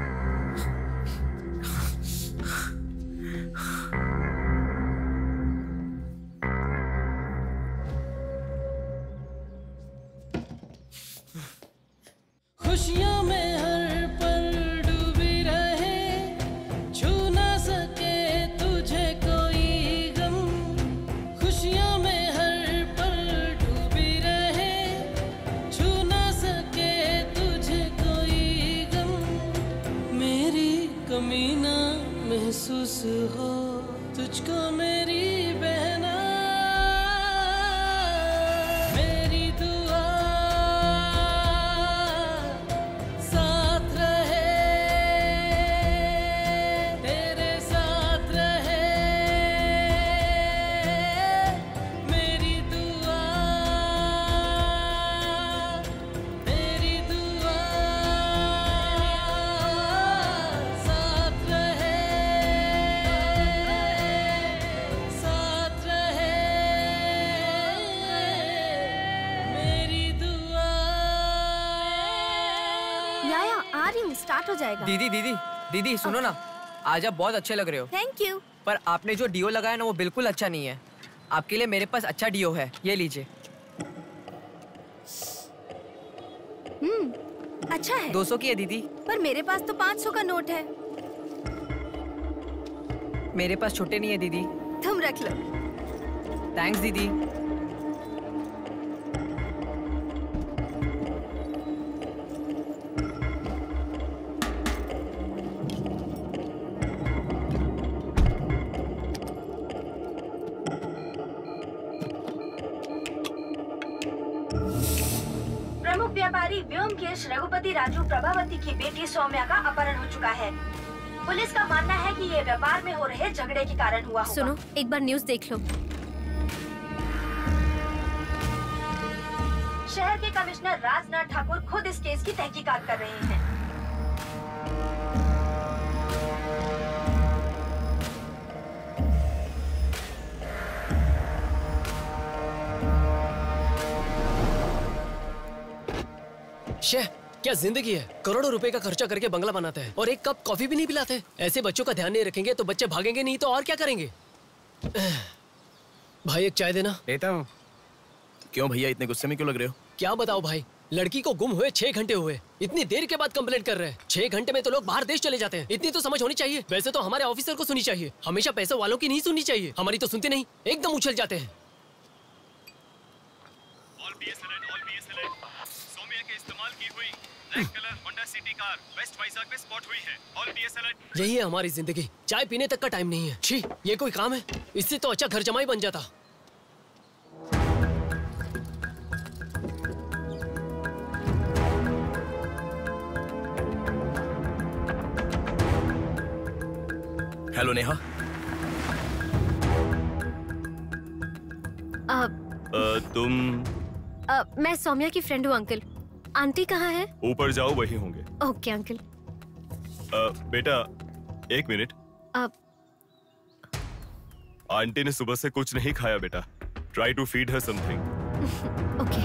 खुशियों में हर पल डूबी रहे, छू ना सके तुझे कोई गम। खुशियों में हर पल डूबी रहे, छू ना सके तुझे कोई गम। मेरी कमी ना महसूस हो तुझको मेरी बहना, मेरी दुआ साथ रहे, तेरे साथ रहे। मेरी दुआ साथ रहे, साथ रहे। मेरी दुआ। याया आ रही हूँ, स्टार्ट हो जाएगा। दीदी दीदी दीदी सुनो ना, आज आप बहुत अच्छे लग रहे हो। Thank you. पर आपने जो डिओ लगाया ना वो बिल्कुल अच्छा नहीं है। आपके लिए मेरे पास अच्छा डिओ है, ये लीजिए। अच्छा है। 200 की है दीदी। पर मेरे पास तो 500 का नोट है। मेरे पास छोटे नहीं है दीदी। तुम रख लो। थैंक्स दीदी। प्रमुख व्यापारी व्योमकेश रघुपति राजू प्रभावती की बेटी सौम्या का अपहरण हो चुका है। पुलिस का मानना है कि ये व्यापार में हो रहे झगड़े के कारण हुआ होगा। सुनो, एक बार न्यूज़ देख लो। शहर के कमिश्नर राजनाथ ठाकुर खुद इस केस की तहकीकात कर रहे हैं। शे, क्या जिंदगी है? करोड़ों रुपए का खर्चा करके बंगला बनाते हैं और एक कप कॉफी भी नहीं पिलाते। ऐसे बच्चों का ध्यान नहीं रखेंगे तो बच्चे भागेंगे नहीं तो और क्या करेंगे? भाई एक चाय देना। देता हूँ। क्यों भैया इतने गुस्से में क्यों लग रहे हो? क्या बताओ भाई, लड़की को गुम हुए 6 घंटे हुए, इतनी देर के बाद कंप्लेंट कर रहे हैं। 6 घंटे में तो लोग बाहर देश चले जाते हैं, इतनी तो समझ होनी चाहिए। वैसे तो हमारे ऑफिसर को सुनी चाहिए, हमेशा पैसे वालों की नहीं सुननी चाहिए। हमारी तो सुनते नहीं, एकदम उछल जाते हैं। सौम्या के इस्तेमाल की हुई black colour Honda City car west Vizag में स्पॉट हुई है। All BS alert. यही है हमारी जिंदगी, चाय पीने तक का टाइम नहीं है। छी, ये कोई काम है? इससे तो अच्छा घर जमाई बन जाता। हेलो नेहा। तुम? मैं सौम्या की फ्रेंड हूँ अंकल। आंटी कहाँ है? ऊपर जाओ, वही होंगे। Okay uncle. बेटा एक मिनट। आंटी ने सुबह से कुछ नहीं खाया बेटा। Try to feed her something. Okay.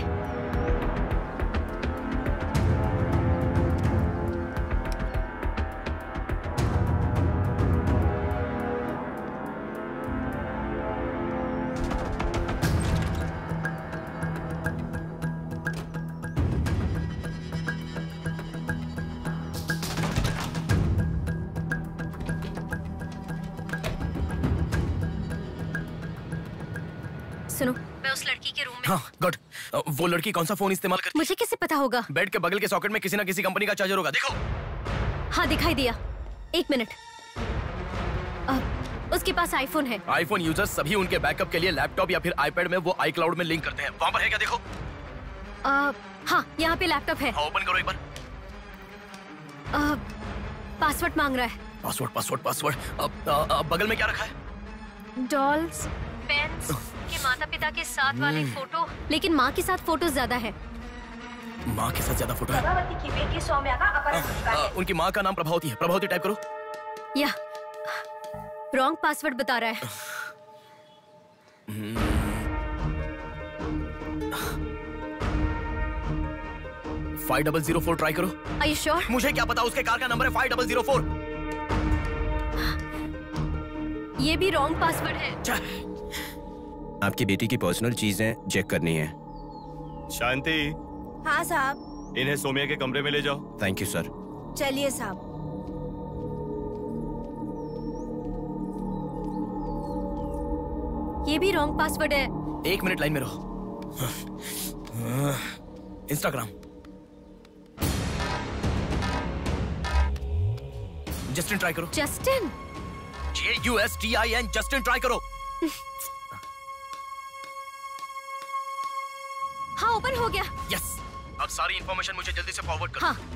मैं उस लड़की के रूम में। हाँ गुड। वो लड़की कौन सा फोन इस्तेमाल करती है? मुझे कैसे पता होगा? बेड के बगल के सॉकेट में किसी ना किसी कंपनी का चार्जर होगा, देखो। हाँ दिखाई दिया। 1 मिनट। उसके पास आईफोन है। आईफोन यूजर्स सभी उनके बैकअप के लिए लैपटॉप या फिर आईपैड में वो iCloud में लिंक करते हैं। वहाँ पर है क्या, देखो। हाँ यहाँ पे लैपटॉप है। ओपन करो एक बार। पासवर्ड मांग रहा है। पासवर्ड। बगल में क्या रखा है? डॉल्स, पेन्स के माता पिता के साथ वाले फोटो, लेकिन माँ के साथ फोटो ज्यादा है। माँ के साथ ज्यादा फोटो है? प्रभावती की बेटी सौम्या का अपहरण हो चुका है। उनकी माँ का नाम प्रभावती है। प्रभावती टाइप करो। या रॉन्ग पासवर्ड बता रहा है। 5004 ट्राई करो। Are you sure? मुझे क्या पता, उसके कार का नंबर है 5004। ये भी रॉन्ग पासवर्ड है। आपकी बेटी की पर्सनल चीजें चेक करनी है। शांति, हाँ साहब। इन्हें सोमिया के कमरे में ले जाओ। Thank you sir. चलिए साहब। ये भी रॉन्ग पासवर्ड है। 1 मिनट लाइन में रहो। इंस्टाग्राम। जस्टिन ट्राई करो। जस्टिन? JUSTIN, जस्टिन ट्राई करो। हाँ ओपन हो गया। यस। अब सारी इंफॉर्मेशन मुझे जल्दी से फॉरवर्ड करो। हाँ।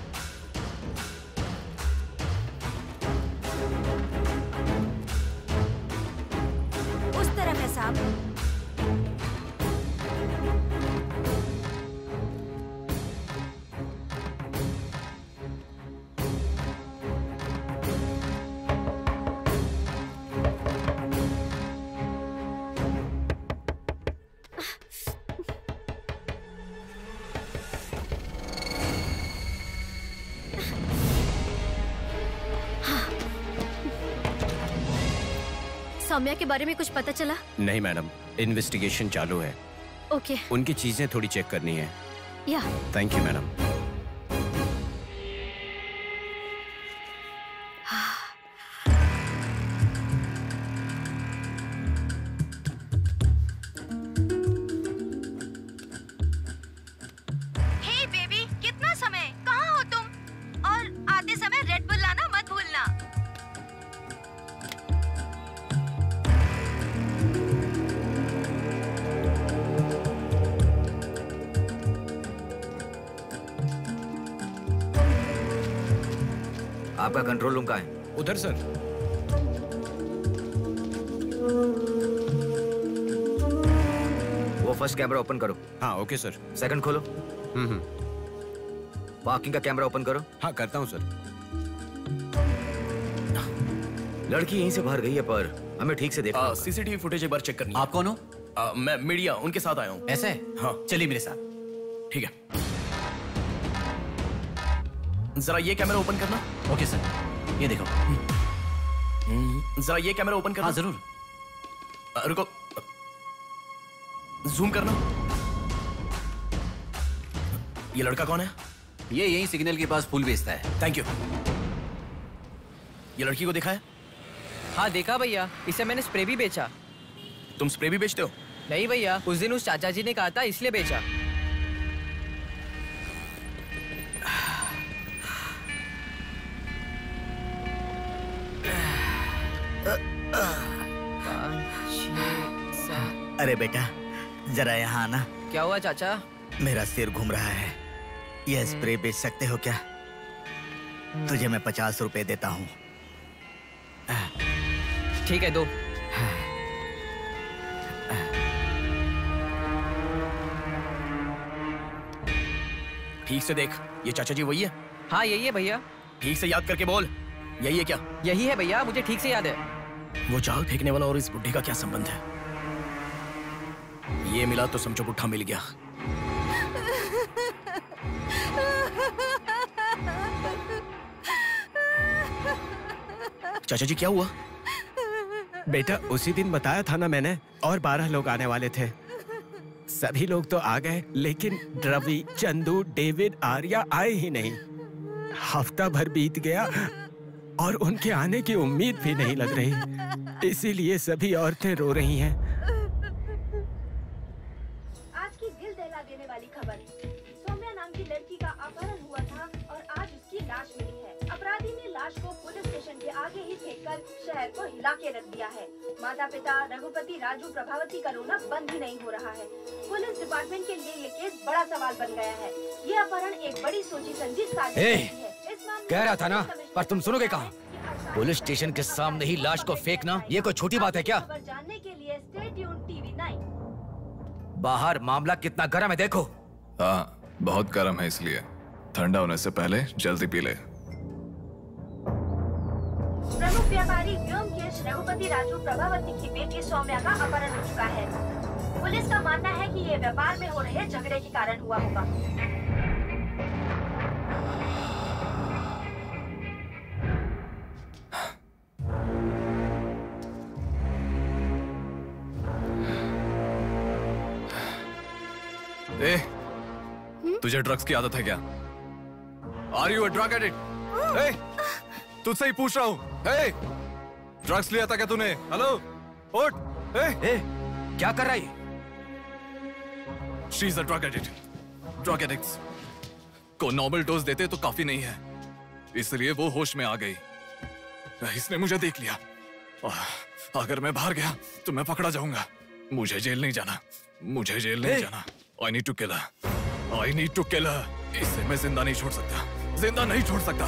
उस तरफ है साहब। सौम्या के बारे में कुछ पता चला? नहीं मैडम, इन्वेस्टिगेशन चालू है। ओके। उनकी चीजें थोड़ी चेक करनी है। या। Thank you madam. Hey baby, कितना समय? कहाँ हो तुम? और आते समय रेड बुल लाना मत भूलना। आपका कंट्रोल रूम कहाँ है? उधर सर। वो फर्स्ट कैमरा ओपन करो। हाँ ओके सर। सेकंड खोलो। पार्किंग का कैमरा ओपन करो। हाँ करता हूँ सर। लड़की यहीं से बाहर गई है, पर हमें ठीक से देखना। सीसीटीवी फुटेज एक बार चेक करनी है। आप कौन हो? मैं मीडिया, उनके साथ आया हूँ। ऐसे? हाँ चलिए मेरे साथ। ठीक है। जरा ये कैमरा ओपन करना। ओके सर, ये देखो। जरा ये कैमरा ओपन करना। हाँ जरूर। रुको, जूम करना। ये लड़का कौन है? ये यही सिग्नल के पास फूल बेचता है। Thank you. ये लड़की को देखा है? हाँ देखा भैया, इसे मैंने स्प्रे भी बेचा। तुम स्प्रे भी बेचते हो? नहीं भैया, उस दिन उस चाचा जी ने कहा था इसलिए बेचा। अरे बेटा, जरा यहाँ आना। क्या हुआ चाचा? मेरा सिर घूम रहा है। यह स्प्रे बेच सकते हो क्या? तुझे मैं 50 रुपए देता हूँ। ठीक है, दो। ठीक से देख, ये चाचा जी वही है? हाँ यही है भैया। ठीक से याद करके बोल, यही है क्या? यही है भैया, मुझे ठीक से याद है। वो जाल फेंकने वाला और इस बुड्ढे का क्या संबंध है? ये मिला तो समझो बुड्ढा मिल गया। चाचा जी क्या हुआ? बेटा उसी दिन बताया था ना मैंने, और 12 लोग आने वाले थे। सभी लोग तो आ गए, लेकिन रवि, चंदू, डेविड, आर्या आए ही नहीं। हफ्ता भर बीत गया और उनके आने की उम्मीद भी नहीं लग रही। इसीलिए सभी औरतें रो रही हैं। की दिल दहला देने वाली खबर। सौम्या नाम की लड़की का अपहरण हुआ था और आज उसकी लाश मिली है। अपराधी ने लाश को पुलिस स्टेशन के आगे ही फेंककर शहर को हिला के रख दिया है। माता पिता रघुपति, राजू, प्रभावती का रोना बंद ही नहीं हो रहा है। पुलिस डिपार्टमेंट के लिए ये केस बड़ा सवाल बन गया है। ये अपहरण एक बड़ी सोची समझी साजिश है। इस मामले कह रहा था ना, पर तुम सुनोगे कहाँ? पुलिस स्टेशन के सामने ही लाश को फेंकना ये कोई छोटी बात है क्या? जानने के लिए स्टे ट्यून्ड TV9। बाहर मामला कितना गर्म है देखो। हाँ, बहुत गर्म है, इसलिए ठंडा होने से पहले जल्दी पी ले। प्रमुख व्यापारी व्योमकेश रघुपति, राजू, प्रभावती की बेटी सौम्या का अपहरण हो चुका है। पुलिस का मानना है कि ये व्यापार में हो रहे झगड़े के कारण हुआ होगा। ए, तुझे ड्रग्स की आदत है क्या? Are you a drug addict? तुझसे ही पूछ रहा हूँ। ड्रग्स लिया था क्या तूने? हेलो, उठ। क्या कर रहा है? She is a drug addict. Drug addicts को नॉर्मल डोज देते तो काफी नहीं है, इसलिए वो होश में आ गई। इसने मुझे देख लिया। अगर मैं बाहर गया तो मैं पकड़ा जाऊंगा। मुझे जेल नहीं जाना, मुझे जेल नहीं जाना। I need to kill her. I need to kill her. इसे मैं जिंदा नहीं छोड़ सकता, जिंदा नहीं छोड़ सकता।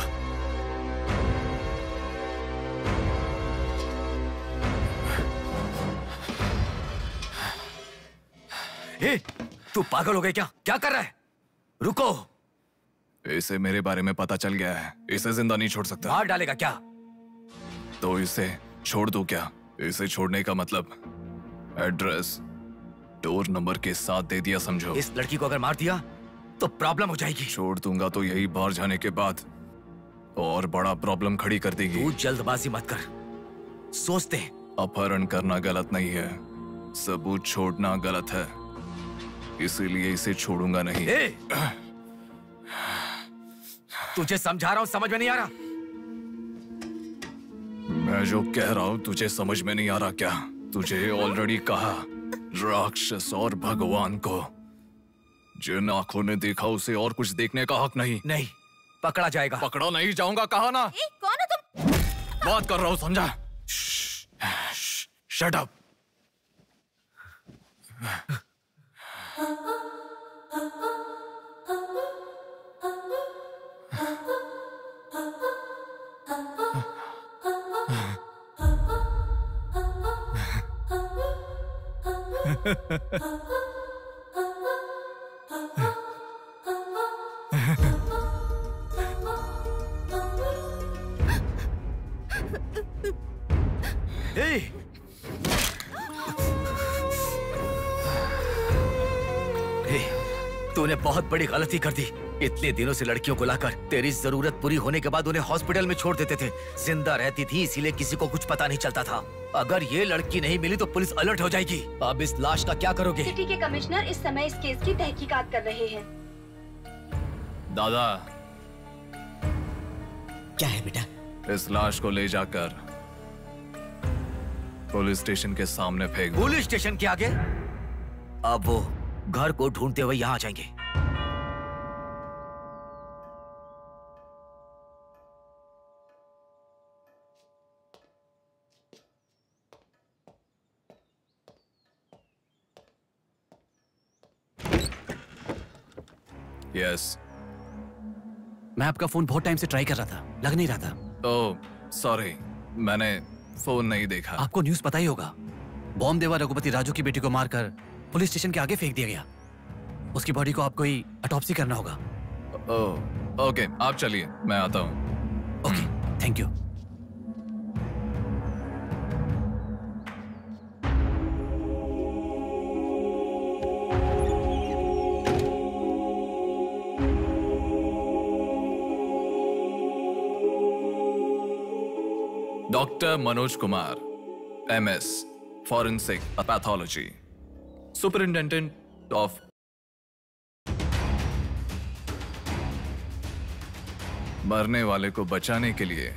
तू पागल हो गया क्या? क्या कर रहा है? रुको। इसे मेरे बारे में पता चल गया है, इसे जिंदा नहीं छोड़ सकता। मार डालेगा क्या? तो इसे छोड़ दूं क्या? इसे छोड़ने का मतलब एड्रेस डोर नंबर के साथ दे दिया समझो। इस लड़की को अगर मार दिया तो प्रॉब्लम हो जाएगी। छोड़ दूंगा तो यही बाहर जाने के बाद और बड़ा प्रॉब्लम खड़ी कर देगी। तू जल्दबाजी मत कर, सोचते हैं। अपहरण करना गलत नहीं है, सबूत छोड़ना गलत है, इसीलिए इसे छोड़ूंगा नहीं। तुझे समझा रहा हूं, समझ में नहीं आ रहा? मैं जो कह रहा हूं तुझे समझ में नहीं आ रहा क्या? तुझे ऑलरेडी कहा, राक्षस और भगवान को जिन आंखों ने देखा उसे और कुछ देखने का हक नहीं। नहीं, पकड़ा जाएगा। पकड़ा नहीं जाऊंगा, कहा ना। कौन हो तुम? बात कर रहा हूं, समझा? Shut up. तूने बहुत बड़ी गलती कर दी। इतने दिनों से लड़कियों को लाकर तेरी जरूरत पूरी होने के बाद उन्हें हॉस्पिटल में छोड़ देते थे। जिंदा रहती थी इसीलिए किसी को कुछ पता नहीं चलता था। अगर ये लड़की नहीं मिली तो पुलिस अलर्ट हो जाएगी। अब इस लाश का क्या करोगे? सिटी के कमिश्नर इस समय इस केस की तहकीकात कर रहे हैं। दादा, क्या है बेटा? इस लाश को ले जाकर पुलिस स्टेशन के सामने फेंक दो। पुलिस स्टेशन के आगे? अब वो घर को ढूंढते हुए यहाँ आ जाएंगे। Yes. मैं आपका फोन बहुत टाइम से ट्राई कर रहा था, लग नहीं रहा था। ओह, सॉरी, मैंने फोन नहीं देखा। आपको न्यूज़ पता ही होगा, बॉम्ब देवा रघुपति राजू की बेटी को मारकर पुलिस स्टेशन के आगे फेंक दिया गया। उसकी बॉडी को आपको ही ऑटोप्सी करना होगा। ओह, ओके, आप चलिए, मैं आता हूँ। Okay, thank you. Doctor Manoj Kumar, MS, Forensic Pathology, Superintendent of मरने वाले को बचाने के लिए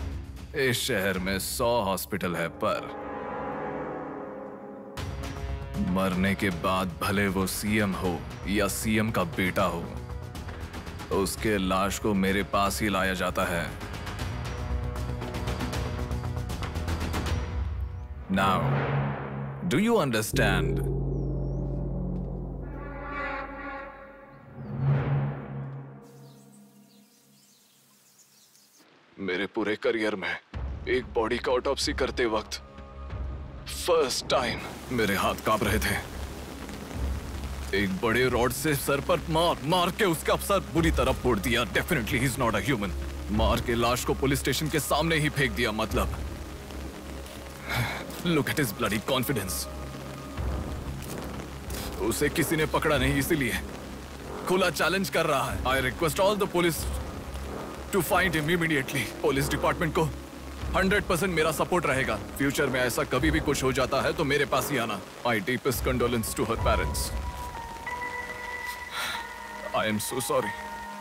इस शहर में 100 हॉस्पिटल है, पर मरने के बाद भले वो सीएम हो या सीएम का बेटा हो, उसके लाश को मेरे पास ही लाया जाता है। Now, do you understand? मेरे पूरे करियर में एक बॉडी का ऑटोप्सी करते वक्त फर्स्ट टाइम मेरे हाथ कांप रहे थे। एक बड़े रॉड से सर पर मार के उसका सर बुरी तरह फोड़ दिया। Definitely he is not a human. मार के लाश को पुलिस स्टेशन के सामने ही फेंक दिया। मतलब look at his bloody confidence. उसे किसी ने पकड़ा नहीं, इसीलिए खुला चैलेंज कर रहा है। I request all the police to find him immediately. Police department को 100% मेरा सपोर्ट रहेगा। फ्यूचर में ऐसा कभी भी कुछ हो जाता है तो मेरे पास ही आना। My deepest condolence to her parents. I am so sorry.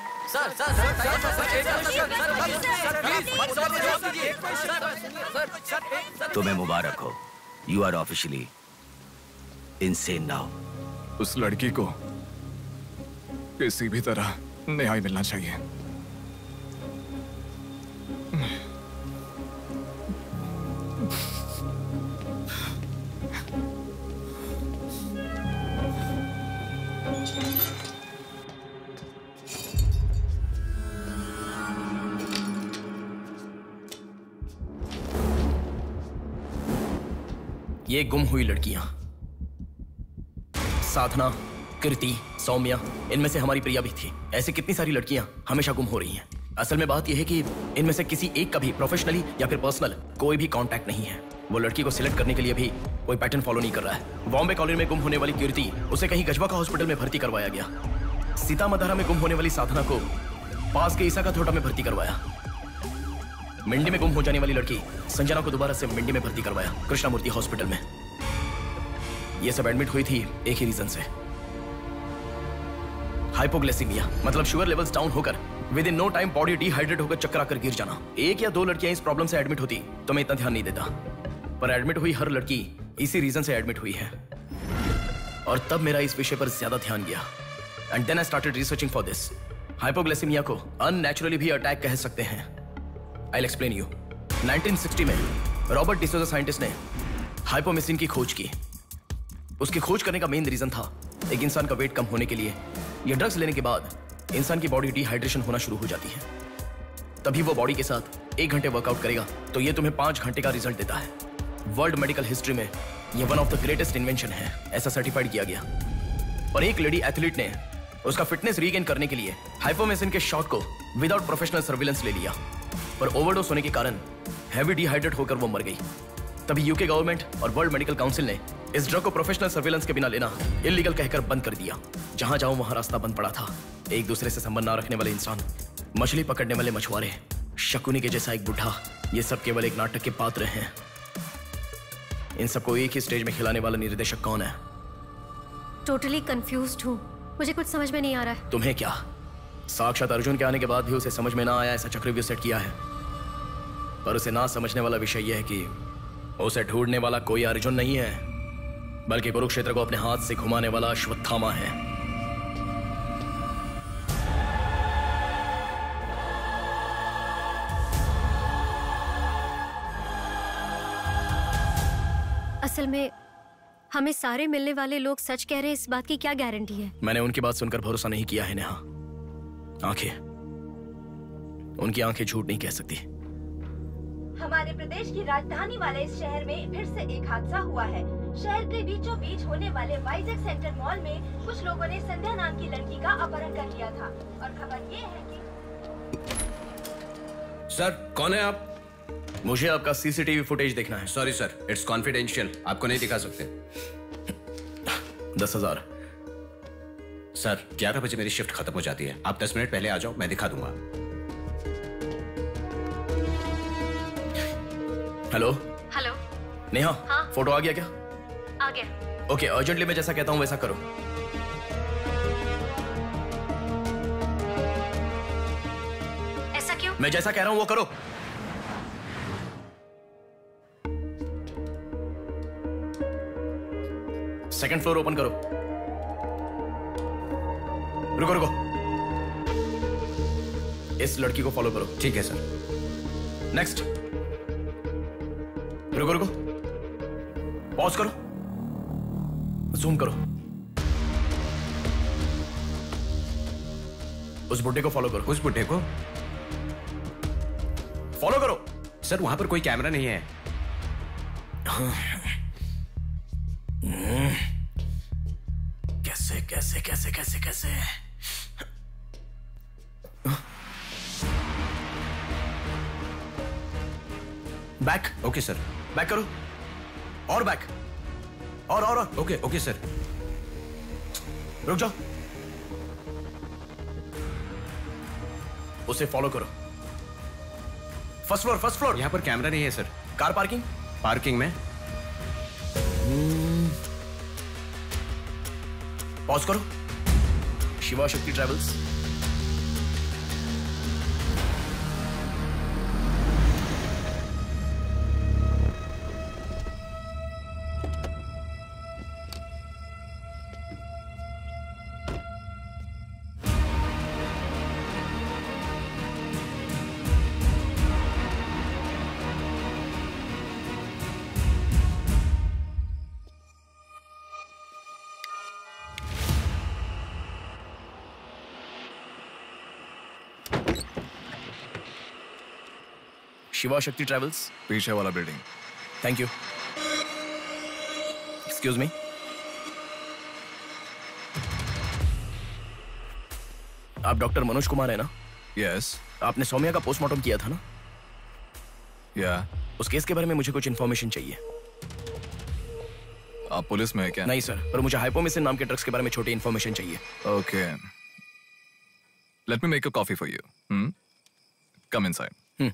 तुम्हें मुबारक हो। You are officially insane now. उस लड़की को किसी भी तरह न्याय मिलना चाहिए। ये गुम हुई लड़कियां साधना, कृति, सौम्या, इनमें से हमारी प्रिया भी थी। ऐसी कितनी सारी लड़कियां हमेशा गुम हो रही हैं। असल में बात यह है कि इनमें से किसी एक का भी प्रोफेशनली या फिर पर्सनल कोई भी कांटेक्ट नहीं है। वो लड़की को सिलेक्ट करने के लिए भी कोई पैटर्न फॉलो नहीं कर रहा है। बॉम्बे कॉलोनी में गुम होने वाली कीर्ति, उसे कहीं गजवा का हॉस्पिटल में भर्ती करवाया गया। सीतामढ़ी में गुम होने वाली साधना को पास के ईसा का थोटा में भर्ती करवाया। मिंडी में गुम हो जाने वाली लड़की संजना को दोबारा से मिंडी में भर्ती करवाया, कृष्णामूर्ति हॉस्पिटल में। ये सब एडमिट हुई थी एक ही रीजन से, हाइपोग्लाइसेमिया, मतलब शुगर लेवल्स डाउन होकर within no time body dehydrate होकर चक्कर आकर गिर जाना। एक या दो लड़कियां इस प्रॉब्लम से एडमिट होती तो मैं इतना ध्यान नहीं देता, पर एडमिट हुई हर लड़की इसी रीजन से एडमिट हुई है। और तब मेरा इस विषय पर ज्यादा ध्यान गया and then I started researching for this. Hypoglycemia को अननेचुरली भी अटैक कह सकते हैं। I will explain you. 1960 में रॉबर्ट डिसोजा साइंटिस्ट ने हाइपोमेसिन की खोज की। उसकी खोज करने का मेन रीजन था एक इंसान का वेट कम होने के लिए ये ड्रग्स लेने के बाद इंसान की बॉडी डिहाइड्रेशन होना शुरू हो जाती है। तभी वो बॉडी के साथ 1 घंटे वर्कआउट करेगा तो ये तुम्हें 5 घंटे का रिजल्ट देता है। वर्ल्ड मेडिकल हिस्ट्री में ये one of the greatest invention है, ऐसा सर्टिफाइड किया गया। और एक लेडी एथलीट ने उसका फिटनेस रीगेन करने के लिए हाइपोमेसिन के शॉट को विदाउट प्रोफेशनल सर्विलेंस ले लिया, पर ओवरडोज होने के कारण हैवी डिहाइड्रेट होकर वो मर गई। तभी यूके गवर्नमेंट और वर्ल्ड मेडिकल काउंसिल ने इस ड्रग को प्रोफेशनल सर्विलेंस के बिना लेना इलीगल कहकर बंद कर दिया। जहां जाऊं वहां रास्ता बंद पड़ा था। एक दूसरे से संबंध ना रखने वाले इंसान, मछली पकड़ने वाले मछुआरे, शकुनी के जैसा एक बुढ़ा, ये सब केवल एक नाटक के पात्र हैं। इन सबको एक ही स्टेज में खिलाने वाला निर्देशक कौन है? टोटली कंफ्यूज्ड हूँ, मुझे कुछ समझ में नहीं आ रहा है। तुम्हें क्या? साक्षात अर्जुन के आने के बाद भी उसे समझ में ना आया ऐसा चक्रव्यूह सेट किया है। पर उसे ना समझने वाला विषय यह है कि उसे ढूंढने वाला कोई अर्जुन नहीं है, बल्कि कुरुक्षेत्र को अपने हाथ से घुमाने वाला अश्वत्थामा है। असल में हमें सारे मिलने वाले लोग सच कह रहे हैं, इस बात की क्या गारंटी है? मैंने उनकी बात सुनकर भरोसा नहीं किया है नेहा। आंखें, उनकी आंखें झूठ नहीं कह सकती। हमारे प्रदेश की राजधानी वाले इस शहर में फिर से एक हादसा हुआ है। शहर के बीचों बीच होने वाले वाइजैक सेंटर मॉल में कुछ लोगों ने संध्या नाम की लड़की का अपहरण कर लिया था और खबर ये है कि सर, कौन है आप? मुझे आपका सीसीटीवी फुटेज देखना है। सॉरी सर, इट्स कॉन्फिडेंशियल, आपको नहीं दिखा सकते। 10,000। सर, 11 बजे मेरी शिफ्ट खत्म हो जाती है, आप 10 मिनट पहले आ जाओ, मैं दिखा दूंगा। हेलो हेलो नेहा, हाँ? फोटो आ गया क्या? आ गया। ओके, अर्जेंटली मैं जैसा कहता हूँ वैसा करो। ऐसा क्यों? मैं जैसा कह रहा हूँ वो करो। सेकंड फ्लोर ओपन करो। रुको रुको, इस लड़की को फॉलो करो। ठीक है सर। नेक्स्ट। रुको रुको, पॉज करो, जूम करो। उस बुड्ढे को फॉलो करो। उस बुड्ढे को फॉलो करो। सर वहां पर कोई कैमरा नहीं है। कैसे कैसे कैसे कैसे कैसे? बैक। Okay sir. बैक करो, और बैक, और ओके ओके सर। रुक जाओ, उसे फॉलो करो। First floor, first floor. यहाँ पर कैमरा नहीं है सर। Car parking? पार्किंग में। पॉज करो। शिवा शक्ति ट्रैवल्स। शिवा शक्ति ट्रैवल्स, पीछे वाला building. Thank you. Excuse me, आप डॉक्टर मनोज कुमार है ना? यस। आपने सौम्या का पोस्टमार्टम किया था ना? या। उस केस के बारे में मुझे कुछ इन्फॉर्मेशन चाहिए। आप पुलिस में है क्या? नहीं सर, पर मुझे हाइपोमिसिन नाम के ड्रग्स के बारे में छोटी इन्फॉर्मेशन चाहिए। Okay, let me make a coffee for you. Come inside.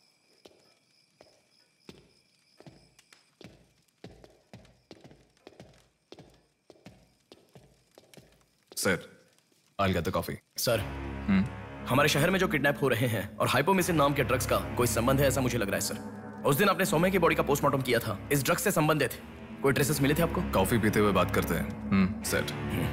Sir, I'll get the coffee. Sir, हमारे शहर में जो किडनैप हो रहे हैं और हाइपोमिसिन नाम के ड्रग्स का कोई संबंध है ऐसा मुझे लग रहा है सर। उस दिन आपने सौम्या की बॉडी का पोस्टमार्टम किया था, इस ड्रग्स से संबंधित कोई ट्रेसेस मिले थे आपको? कॉफी पीते हुए बात करते हैं। सेट।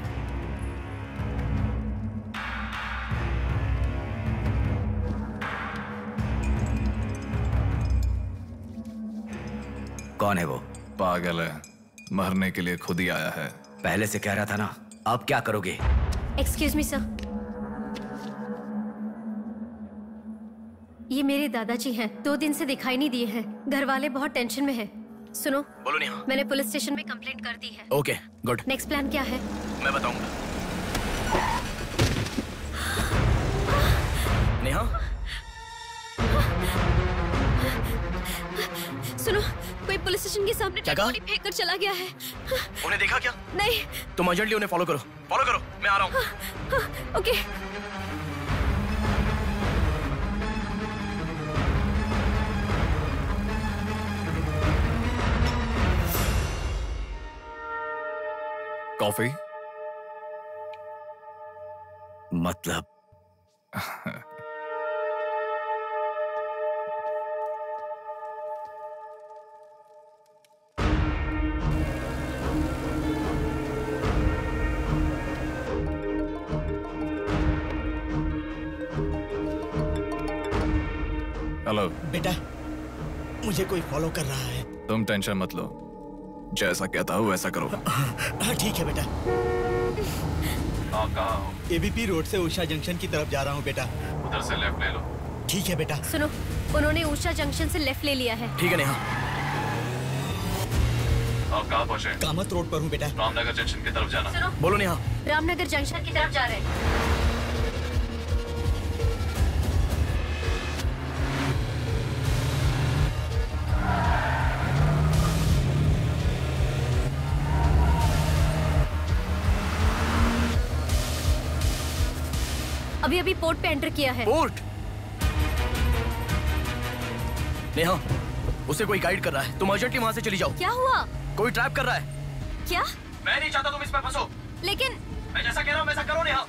कौन है वो? पागल है, मरने के लिए खुद ही आया है। पहले से कह रहा था ना। अब क्या करोगे? एक्सक्यूज मी सर, ये मेरे दादाजी हैं। 2 दिन से दिखाई नहीं दिए हैं। घर वाले बहुत टेंशन में हैं। सुनो। बोलो नेहा। मैंने पुलिस स्टेशन में कंप्लेंट कर दी है। Okay, good. नेक्स्ट प्लान क्या है? मैं बताऊंगा। नेहा, सुनो, कोई पुलिस स्टेशन के सामने डेड बॉडी फेंक कर चला गया है। उन्हें देखा क्या? नहीं। तुम अर्जेंटली उन्हें फॉलो करो। फॉलो करो, मैं आ रहा हूँ। ओके। कॉफी? मतलब हेलो बेटा, मुझे कोई फॉलो कर रहा है। तुम टेंशन मत लो, जैसा कहता हूँ वैसा करो। हाँ ठीक है बेटा। आप कहाँ हो? एबीपी रोड से उषा जंक्शन की तरफ जा रहा हूँ बेटा। उधर से लेफ्ट ले लो। ठीक है बेटा। सुनो, उन्होंने उषा जंक्शन से लेफ्ट ले लिया है। ठीक है नेहा। आप कहाँ पहुँचे? कामत रोड पर हूँ बेटा। रामनगर जंक्शन की तरफ जाना। सुनो। बोलो नेहा। रामनगर जंक्शन की तरफ जा रहे हैं। अभी अभी पोर्ट पे एंटर किया है। पोर्ट? नेहा, उसे कोई गाइड कर रहा है। तुम अर्जेंटली वहां से चली जाओ। क्या हुआ? कोई ट्रैप कर रहा है। क्या? मैं नहीं चाहता तुम इसमें फंसो। लेकिन मैं जैसा कह रहा हूं वैसा करो नेहा।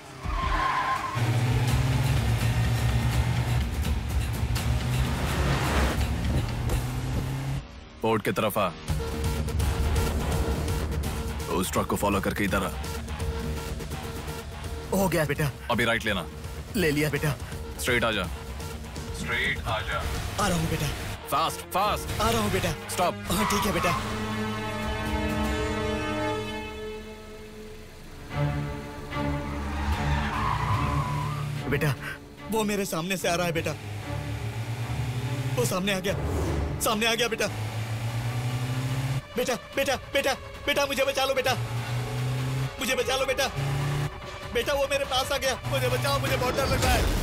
पोर्ट की तरफ आ। उस ट्रक को फॉलो करके इधर आ। हो गया बेटा। अभी राइट लेना। ले लिया बेटा। स्ट्रेट आ जा। स्ट्रेट आ जा। आ रहा हूँ बेटा। Fast fast. आ रहा हूँ बेटा। स्टॉप। हाँ ठीक है बेटा। बेटा वो मेरे सामने से आ रहा है बेटा। वो सामने आ गया, सामने आ गया बेटा। बेटा बेटा बेटा बेटा मुझे बचा लो बेटा, मुझे बचा लो बेटा। बेटा वो मेरे पास आ गया, मुझे बचाओ, मुझे बहुत डर लग रहा है।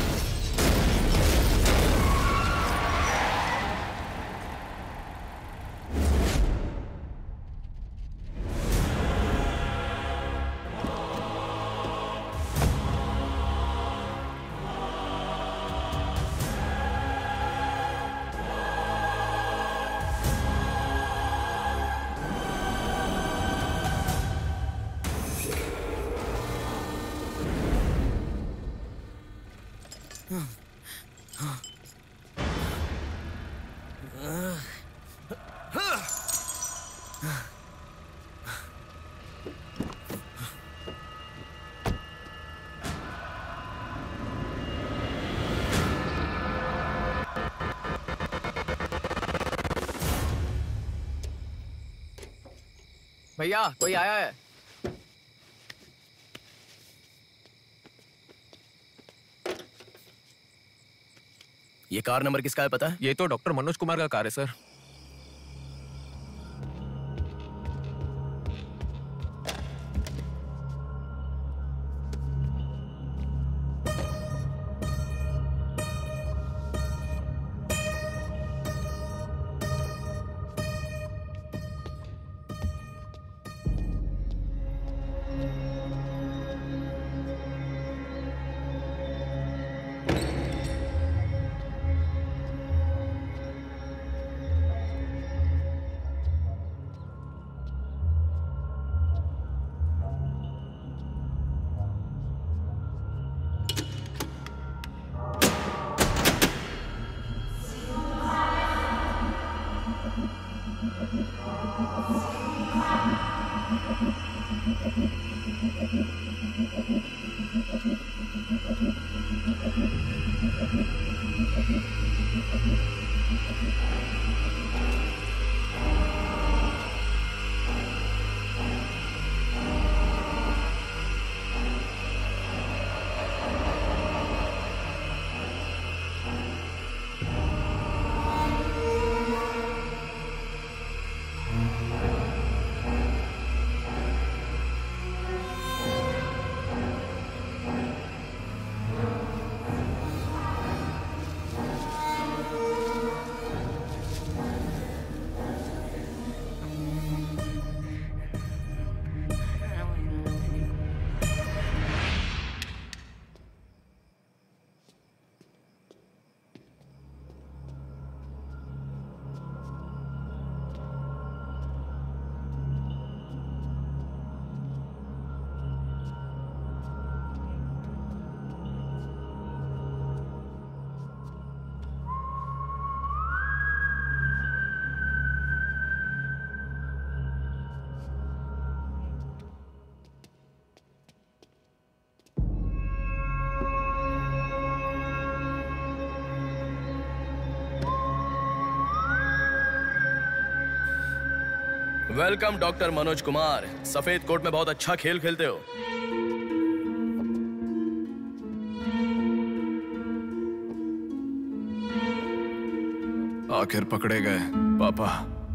भैया कोई आया है। ये कार नंबर किसका है पता है? ये तो डॉक्टर मनोज कुमार का कार है sir. Welcome doctor Manoj Kumar. सफेद कोट में बहुत अच्छा खेल खेलते हो। आखिर पकड़े गए पापा।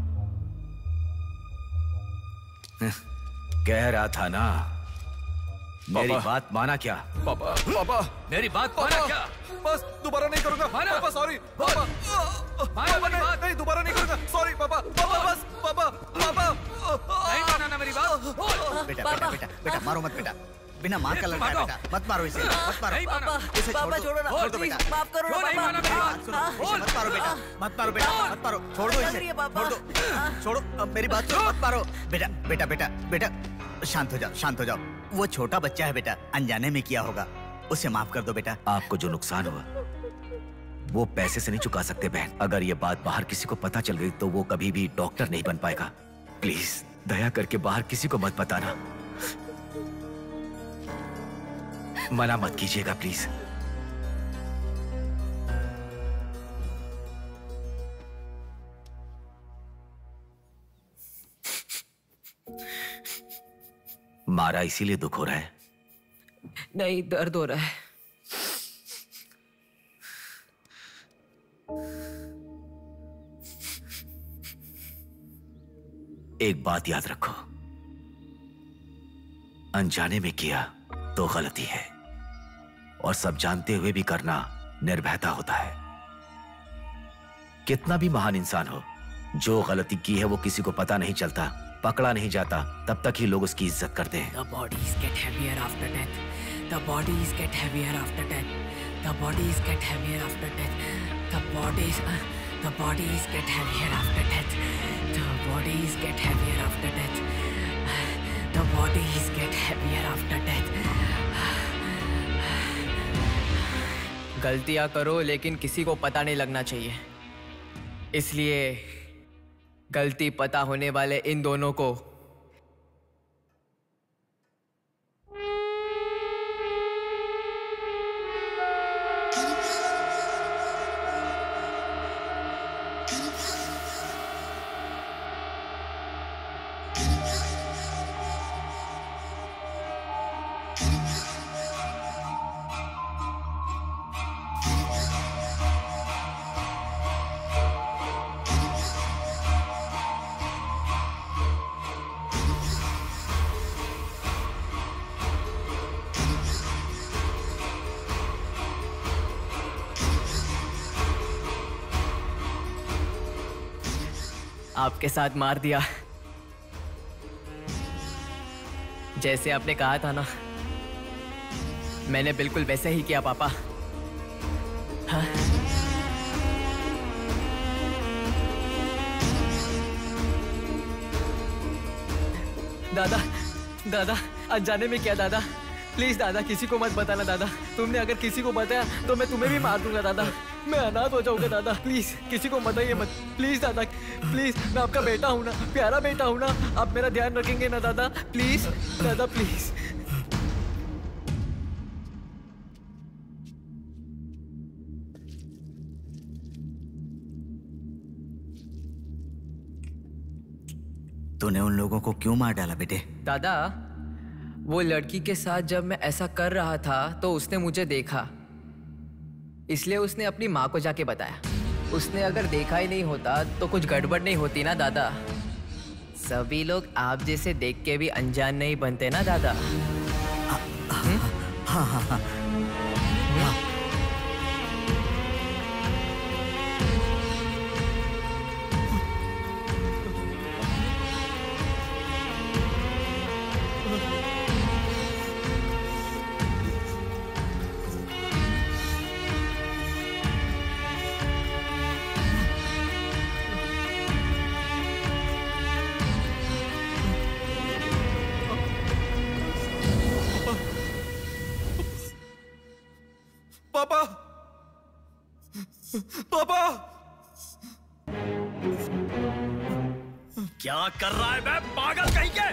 कह रहा था ना, मेरी बात माना क्या? पापा पापा मेरी बात माना क्या? बस दोबारा नहीं करूंगा पापा। सॉरी पापा। नहीं दोबारा नहीं करूंगा। सॉरी पापा। पापा बस पापा पापा नहीं माना ना मेरी बात। बेटा बेटा बेटा बेटा मारो मत बेटा, बिना माँ का लड़का है बेटा, मत मारो इसे, मत मारो इसे, छोड़ दो, छोड़ दो बेटा, माफ करो ना इसे मत मारो बेटा, मत मारो बेटा, मत मारो, छोड़ दो इसे, छोड़ दो, छोड़ो मेरी बात सुनो, मत मारो बेटा बेटा बेटा बेटा शांत हो जाओ, शांत हो जाओ। वो छोटा बच्चा है बेटा, अनजाने में किया होगा, उसे माफ कर दो बेटा। आपको जो नुकसान हुआ वो पैसे से नहीं चुका सकते बहन। अगर ये बात बाहर किसी को पता चल गई तो वो कभी भी डॉक्टर नहीं बन पाएगा। प्लीज दया करके बाहर किसी को मत बताना। मना मत कीजिएगा प्लीज। मारा इसीलिए दुख हो रहा है? नहीं, दर्द हो रहा है। एक बात याद रखो, अनजाने में किया तो गलती है, और सब जानते हुए भी करना निर्भयता होता है। कितना भी महान इंसान हो, जो गलती की है वो किसी को पता नहीं चलता, पकड़ा नहीं जाता, तब तक ही लोग उसकी इज्जत करते हैं। The bodies get heavier after death. The bodies get heavier after death. The bodies get heavier after death. The bodies get heavier after death. The bodies get heavier after death. The bodies get heavier after death. गलतियां करो लेकिन किसी को पता नहीं लगना चाहिए। इसलिए गलती पता होने वाले इन दोनों को आपके साथ मार दिया, जैसे आपने कहा था ना, मैंने बिल्कुल वैसे ही किया पापा। हाँ? दादा, दादा, अनजाने में किया दादा। प्लीज दादा, किसी को मत बताना दादा। तुमने अगर किसी को बताया तो मैं तुम्हें भी मार दूंगा दादा। मैं अनाथ हो जाऊंगा दादा। प्लीज किसी को बताइए मत। प्लीज दादा, प्लीज। मैं आपका बेटा हूं ना, प्यारा बेटा हूं ना। आप मेरा ध्यान रखेंगे ना दादा? प्लीज दादा, प्लीज। तूने उन लोगों को क्यों मार डाला बेटे? दादा, वो लड़की के साथ जब मैं ऐसा कर रहा था तो उसने मुझे देखा, इसलिए उसने अपनी माँ को जाके बताया। उसने अगर देखा ही नहीं होता तो कुछ गड़बड़ नहीं होती ना दादा। सभी लोग आप जैसे देख के भी अनजान नहीं बनते ना दादा। हाँ हाँ हाँ। पापा, पापा, क्या कर रहा है बे पागल कहीं के?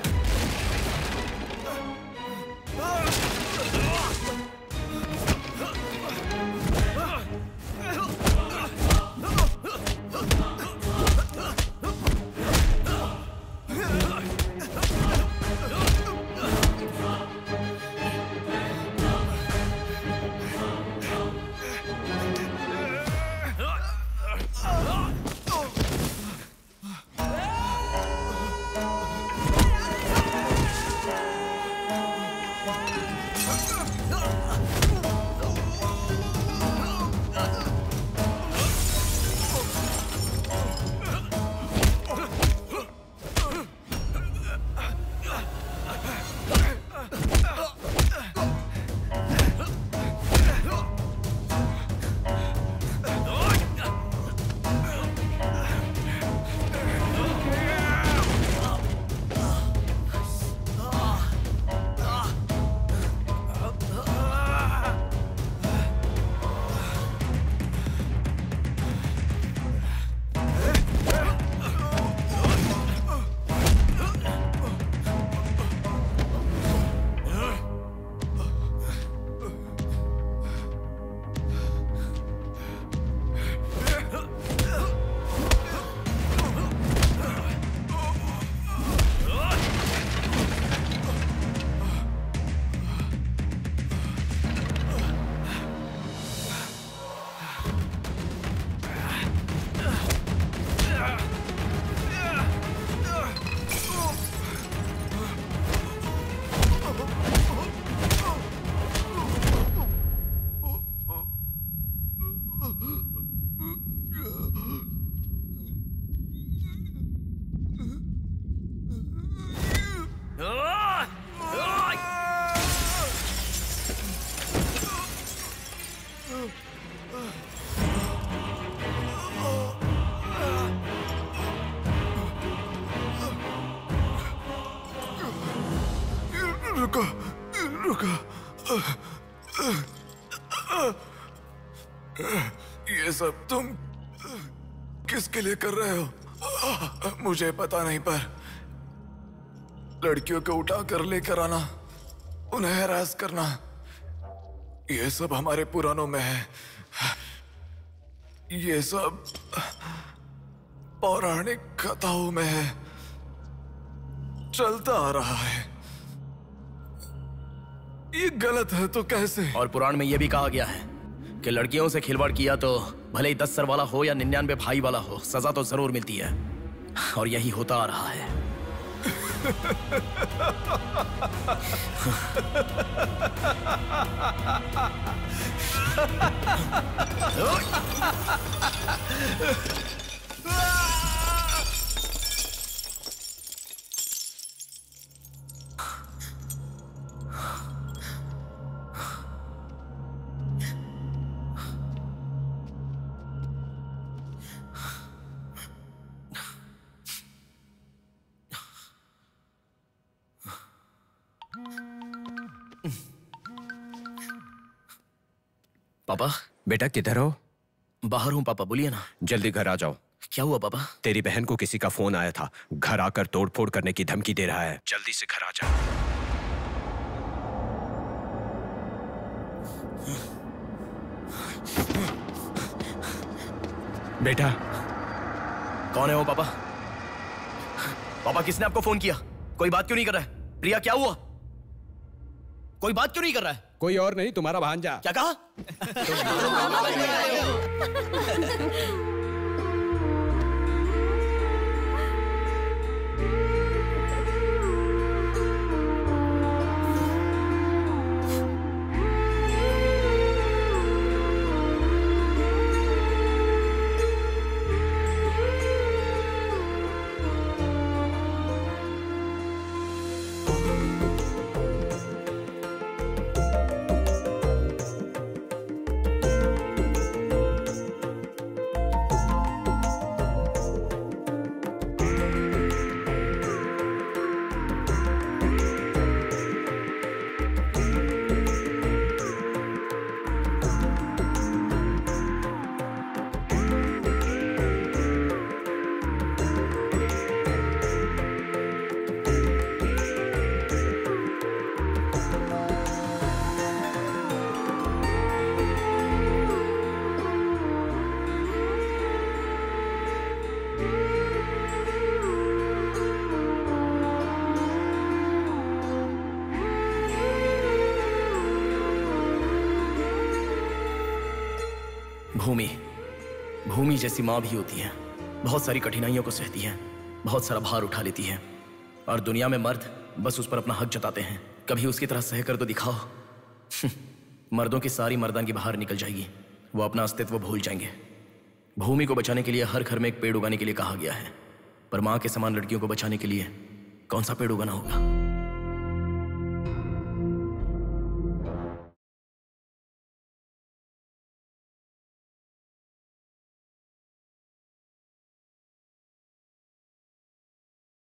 रुको। ये सब तुम किसके लिए कर रहे हो? मुझे पता नहीं, पर लड़कियों को उठा कर लेकर आना, उन्हें हैरास करना, ये सब हमारे पुराणों में है। ये सब पौराणिक कथाओं में है, चलता आ रहा है। ये गलत है तो कैसे? और पुराण में यह भी कहा गया है कि लड़कियों से खिलवाड़ किया तो भले ही 10 सर वाला हो या 99 भाई वाला हो, सजा तो जरूर मिलती है। और यही होता आ रहा है। पापा। बेटा किधर हो? बाहर हूँ पापा, बोलिए ना। जल्दी घर आ जाओ। क्या हुआ पापा? तेरी बहन को किसी का फोन आया था, घर आकर तोड़फोड़ करने की धमकी दे रहा है। जल्दी से घर आ जा। बेटा। कौन है वो पापा? पापा किसने आपको फोन किया? कोई बात क्यों नहीं कर रहा है? प्रिया क्या हुआ? कोई बात क्यों नहीं कर रहा है? कोई और नहीं, तुम्हारा भांजा। क्या कहा? भूमि जैसी माँ भी होती है, बहुत सारी कठिनाइयों को सहती है, बहुत सारा भार उठा लेती है, और दुनिया में मर्द बस उस पर अपना हक जताते हैं। कभी उसकी तरह सह कर तो दिखाओ। मर्दों की सारी मर्दानगी बाहर निकल जाएगी, वो अपना अस्तित्व भूल जाएंगे। भूमि को बचाने के लिए हर घर में एक पेड़ उगाने के लिए कहा गया है, पर माँ के समान लड़कियों को बचाने के लिए कौन सा पेड़ उगाना होगा?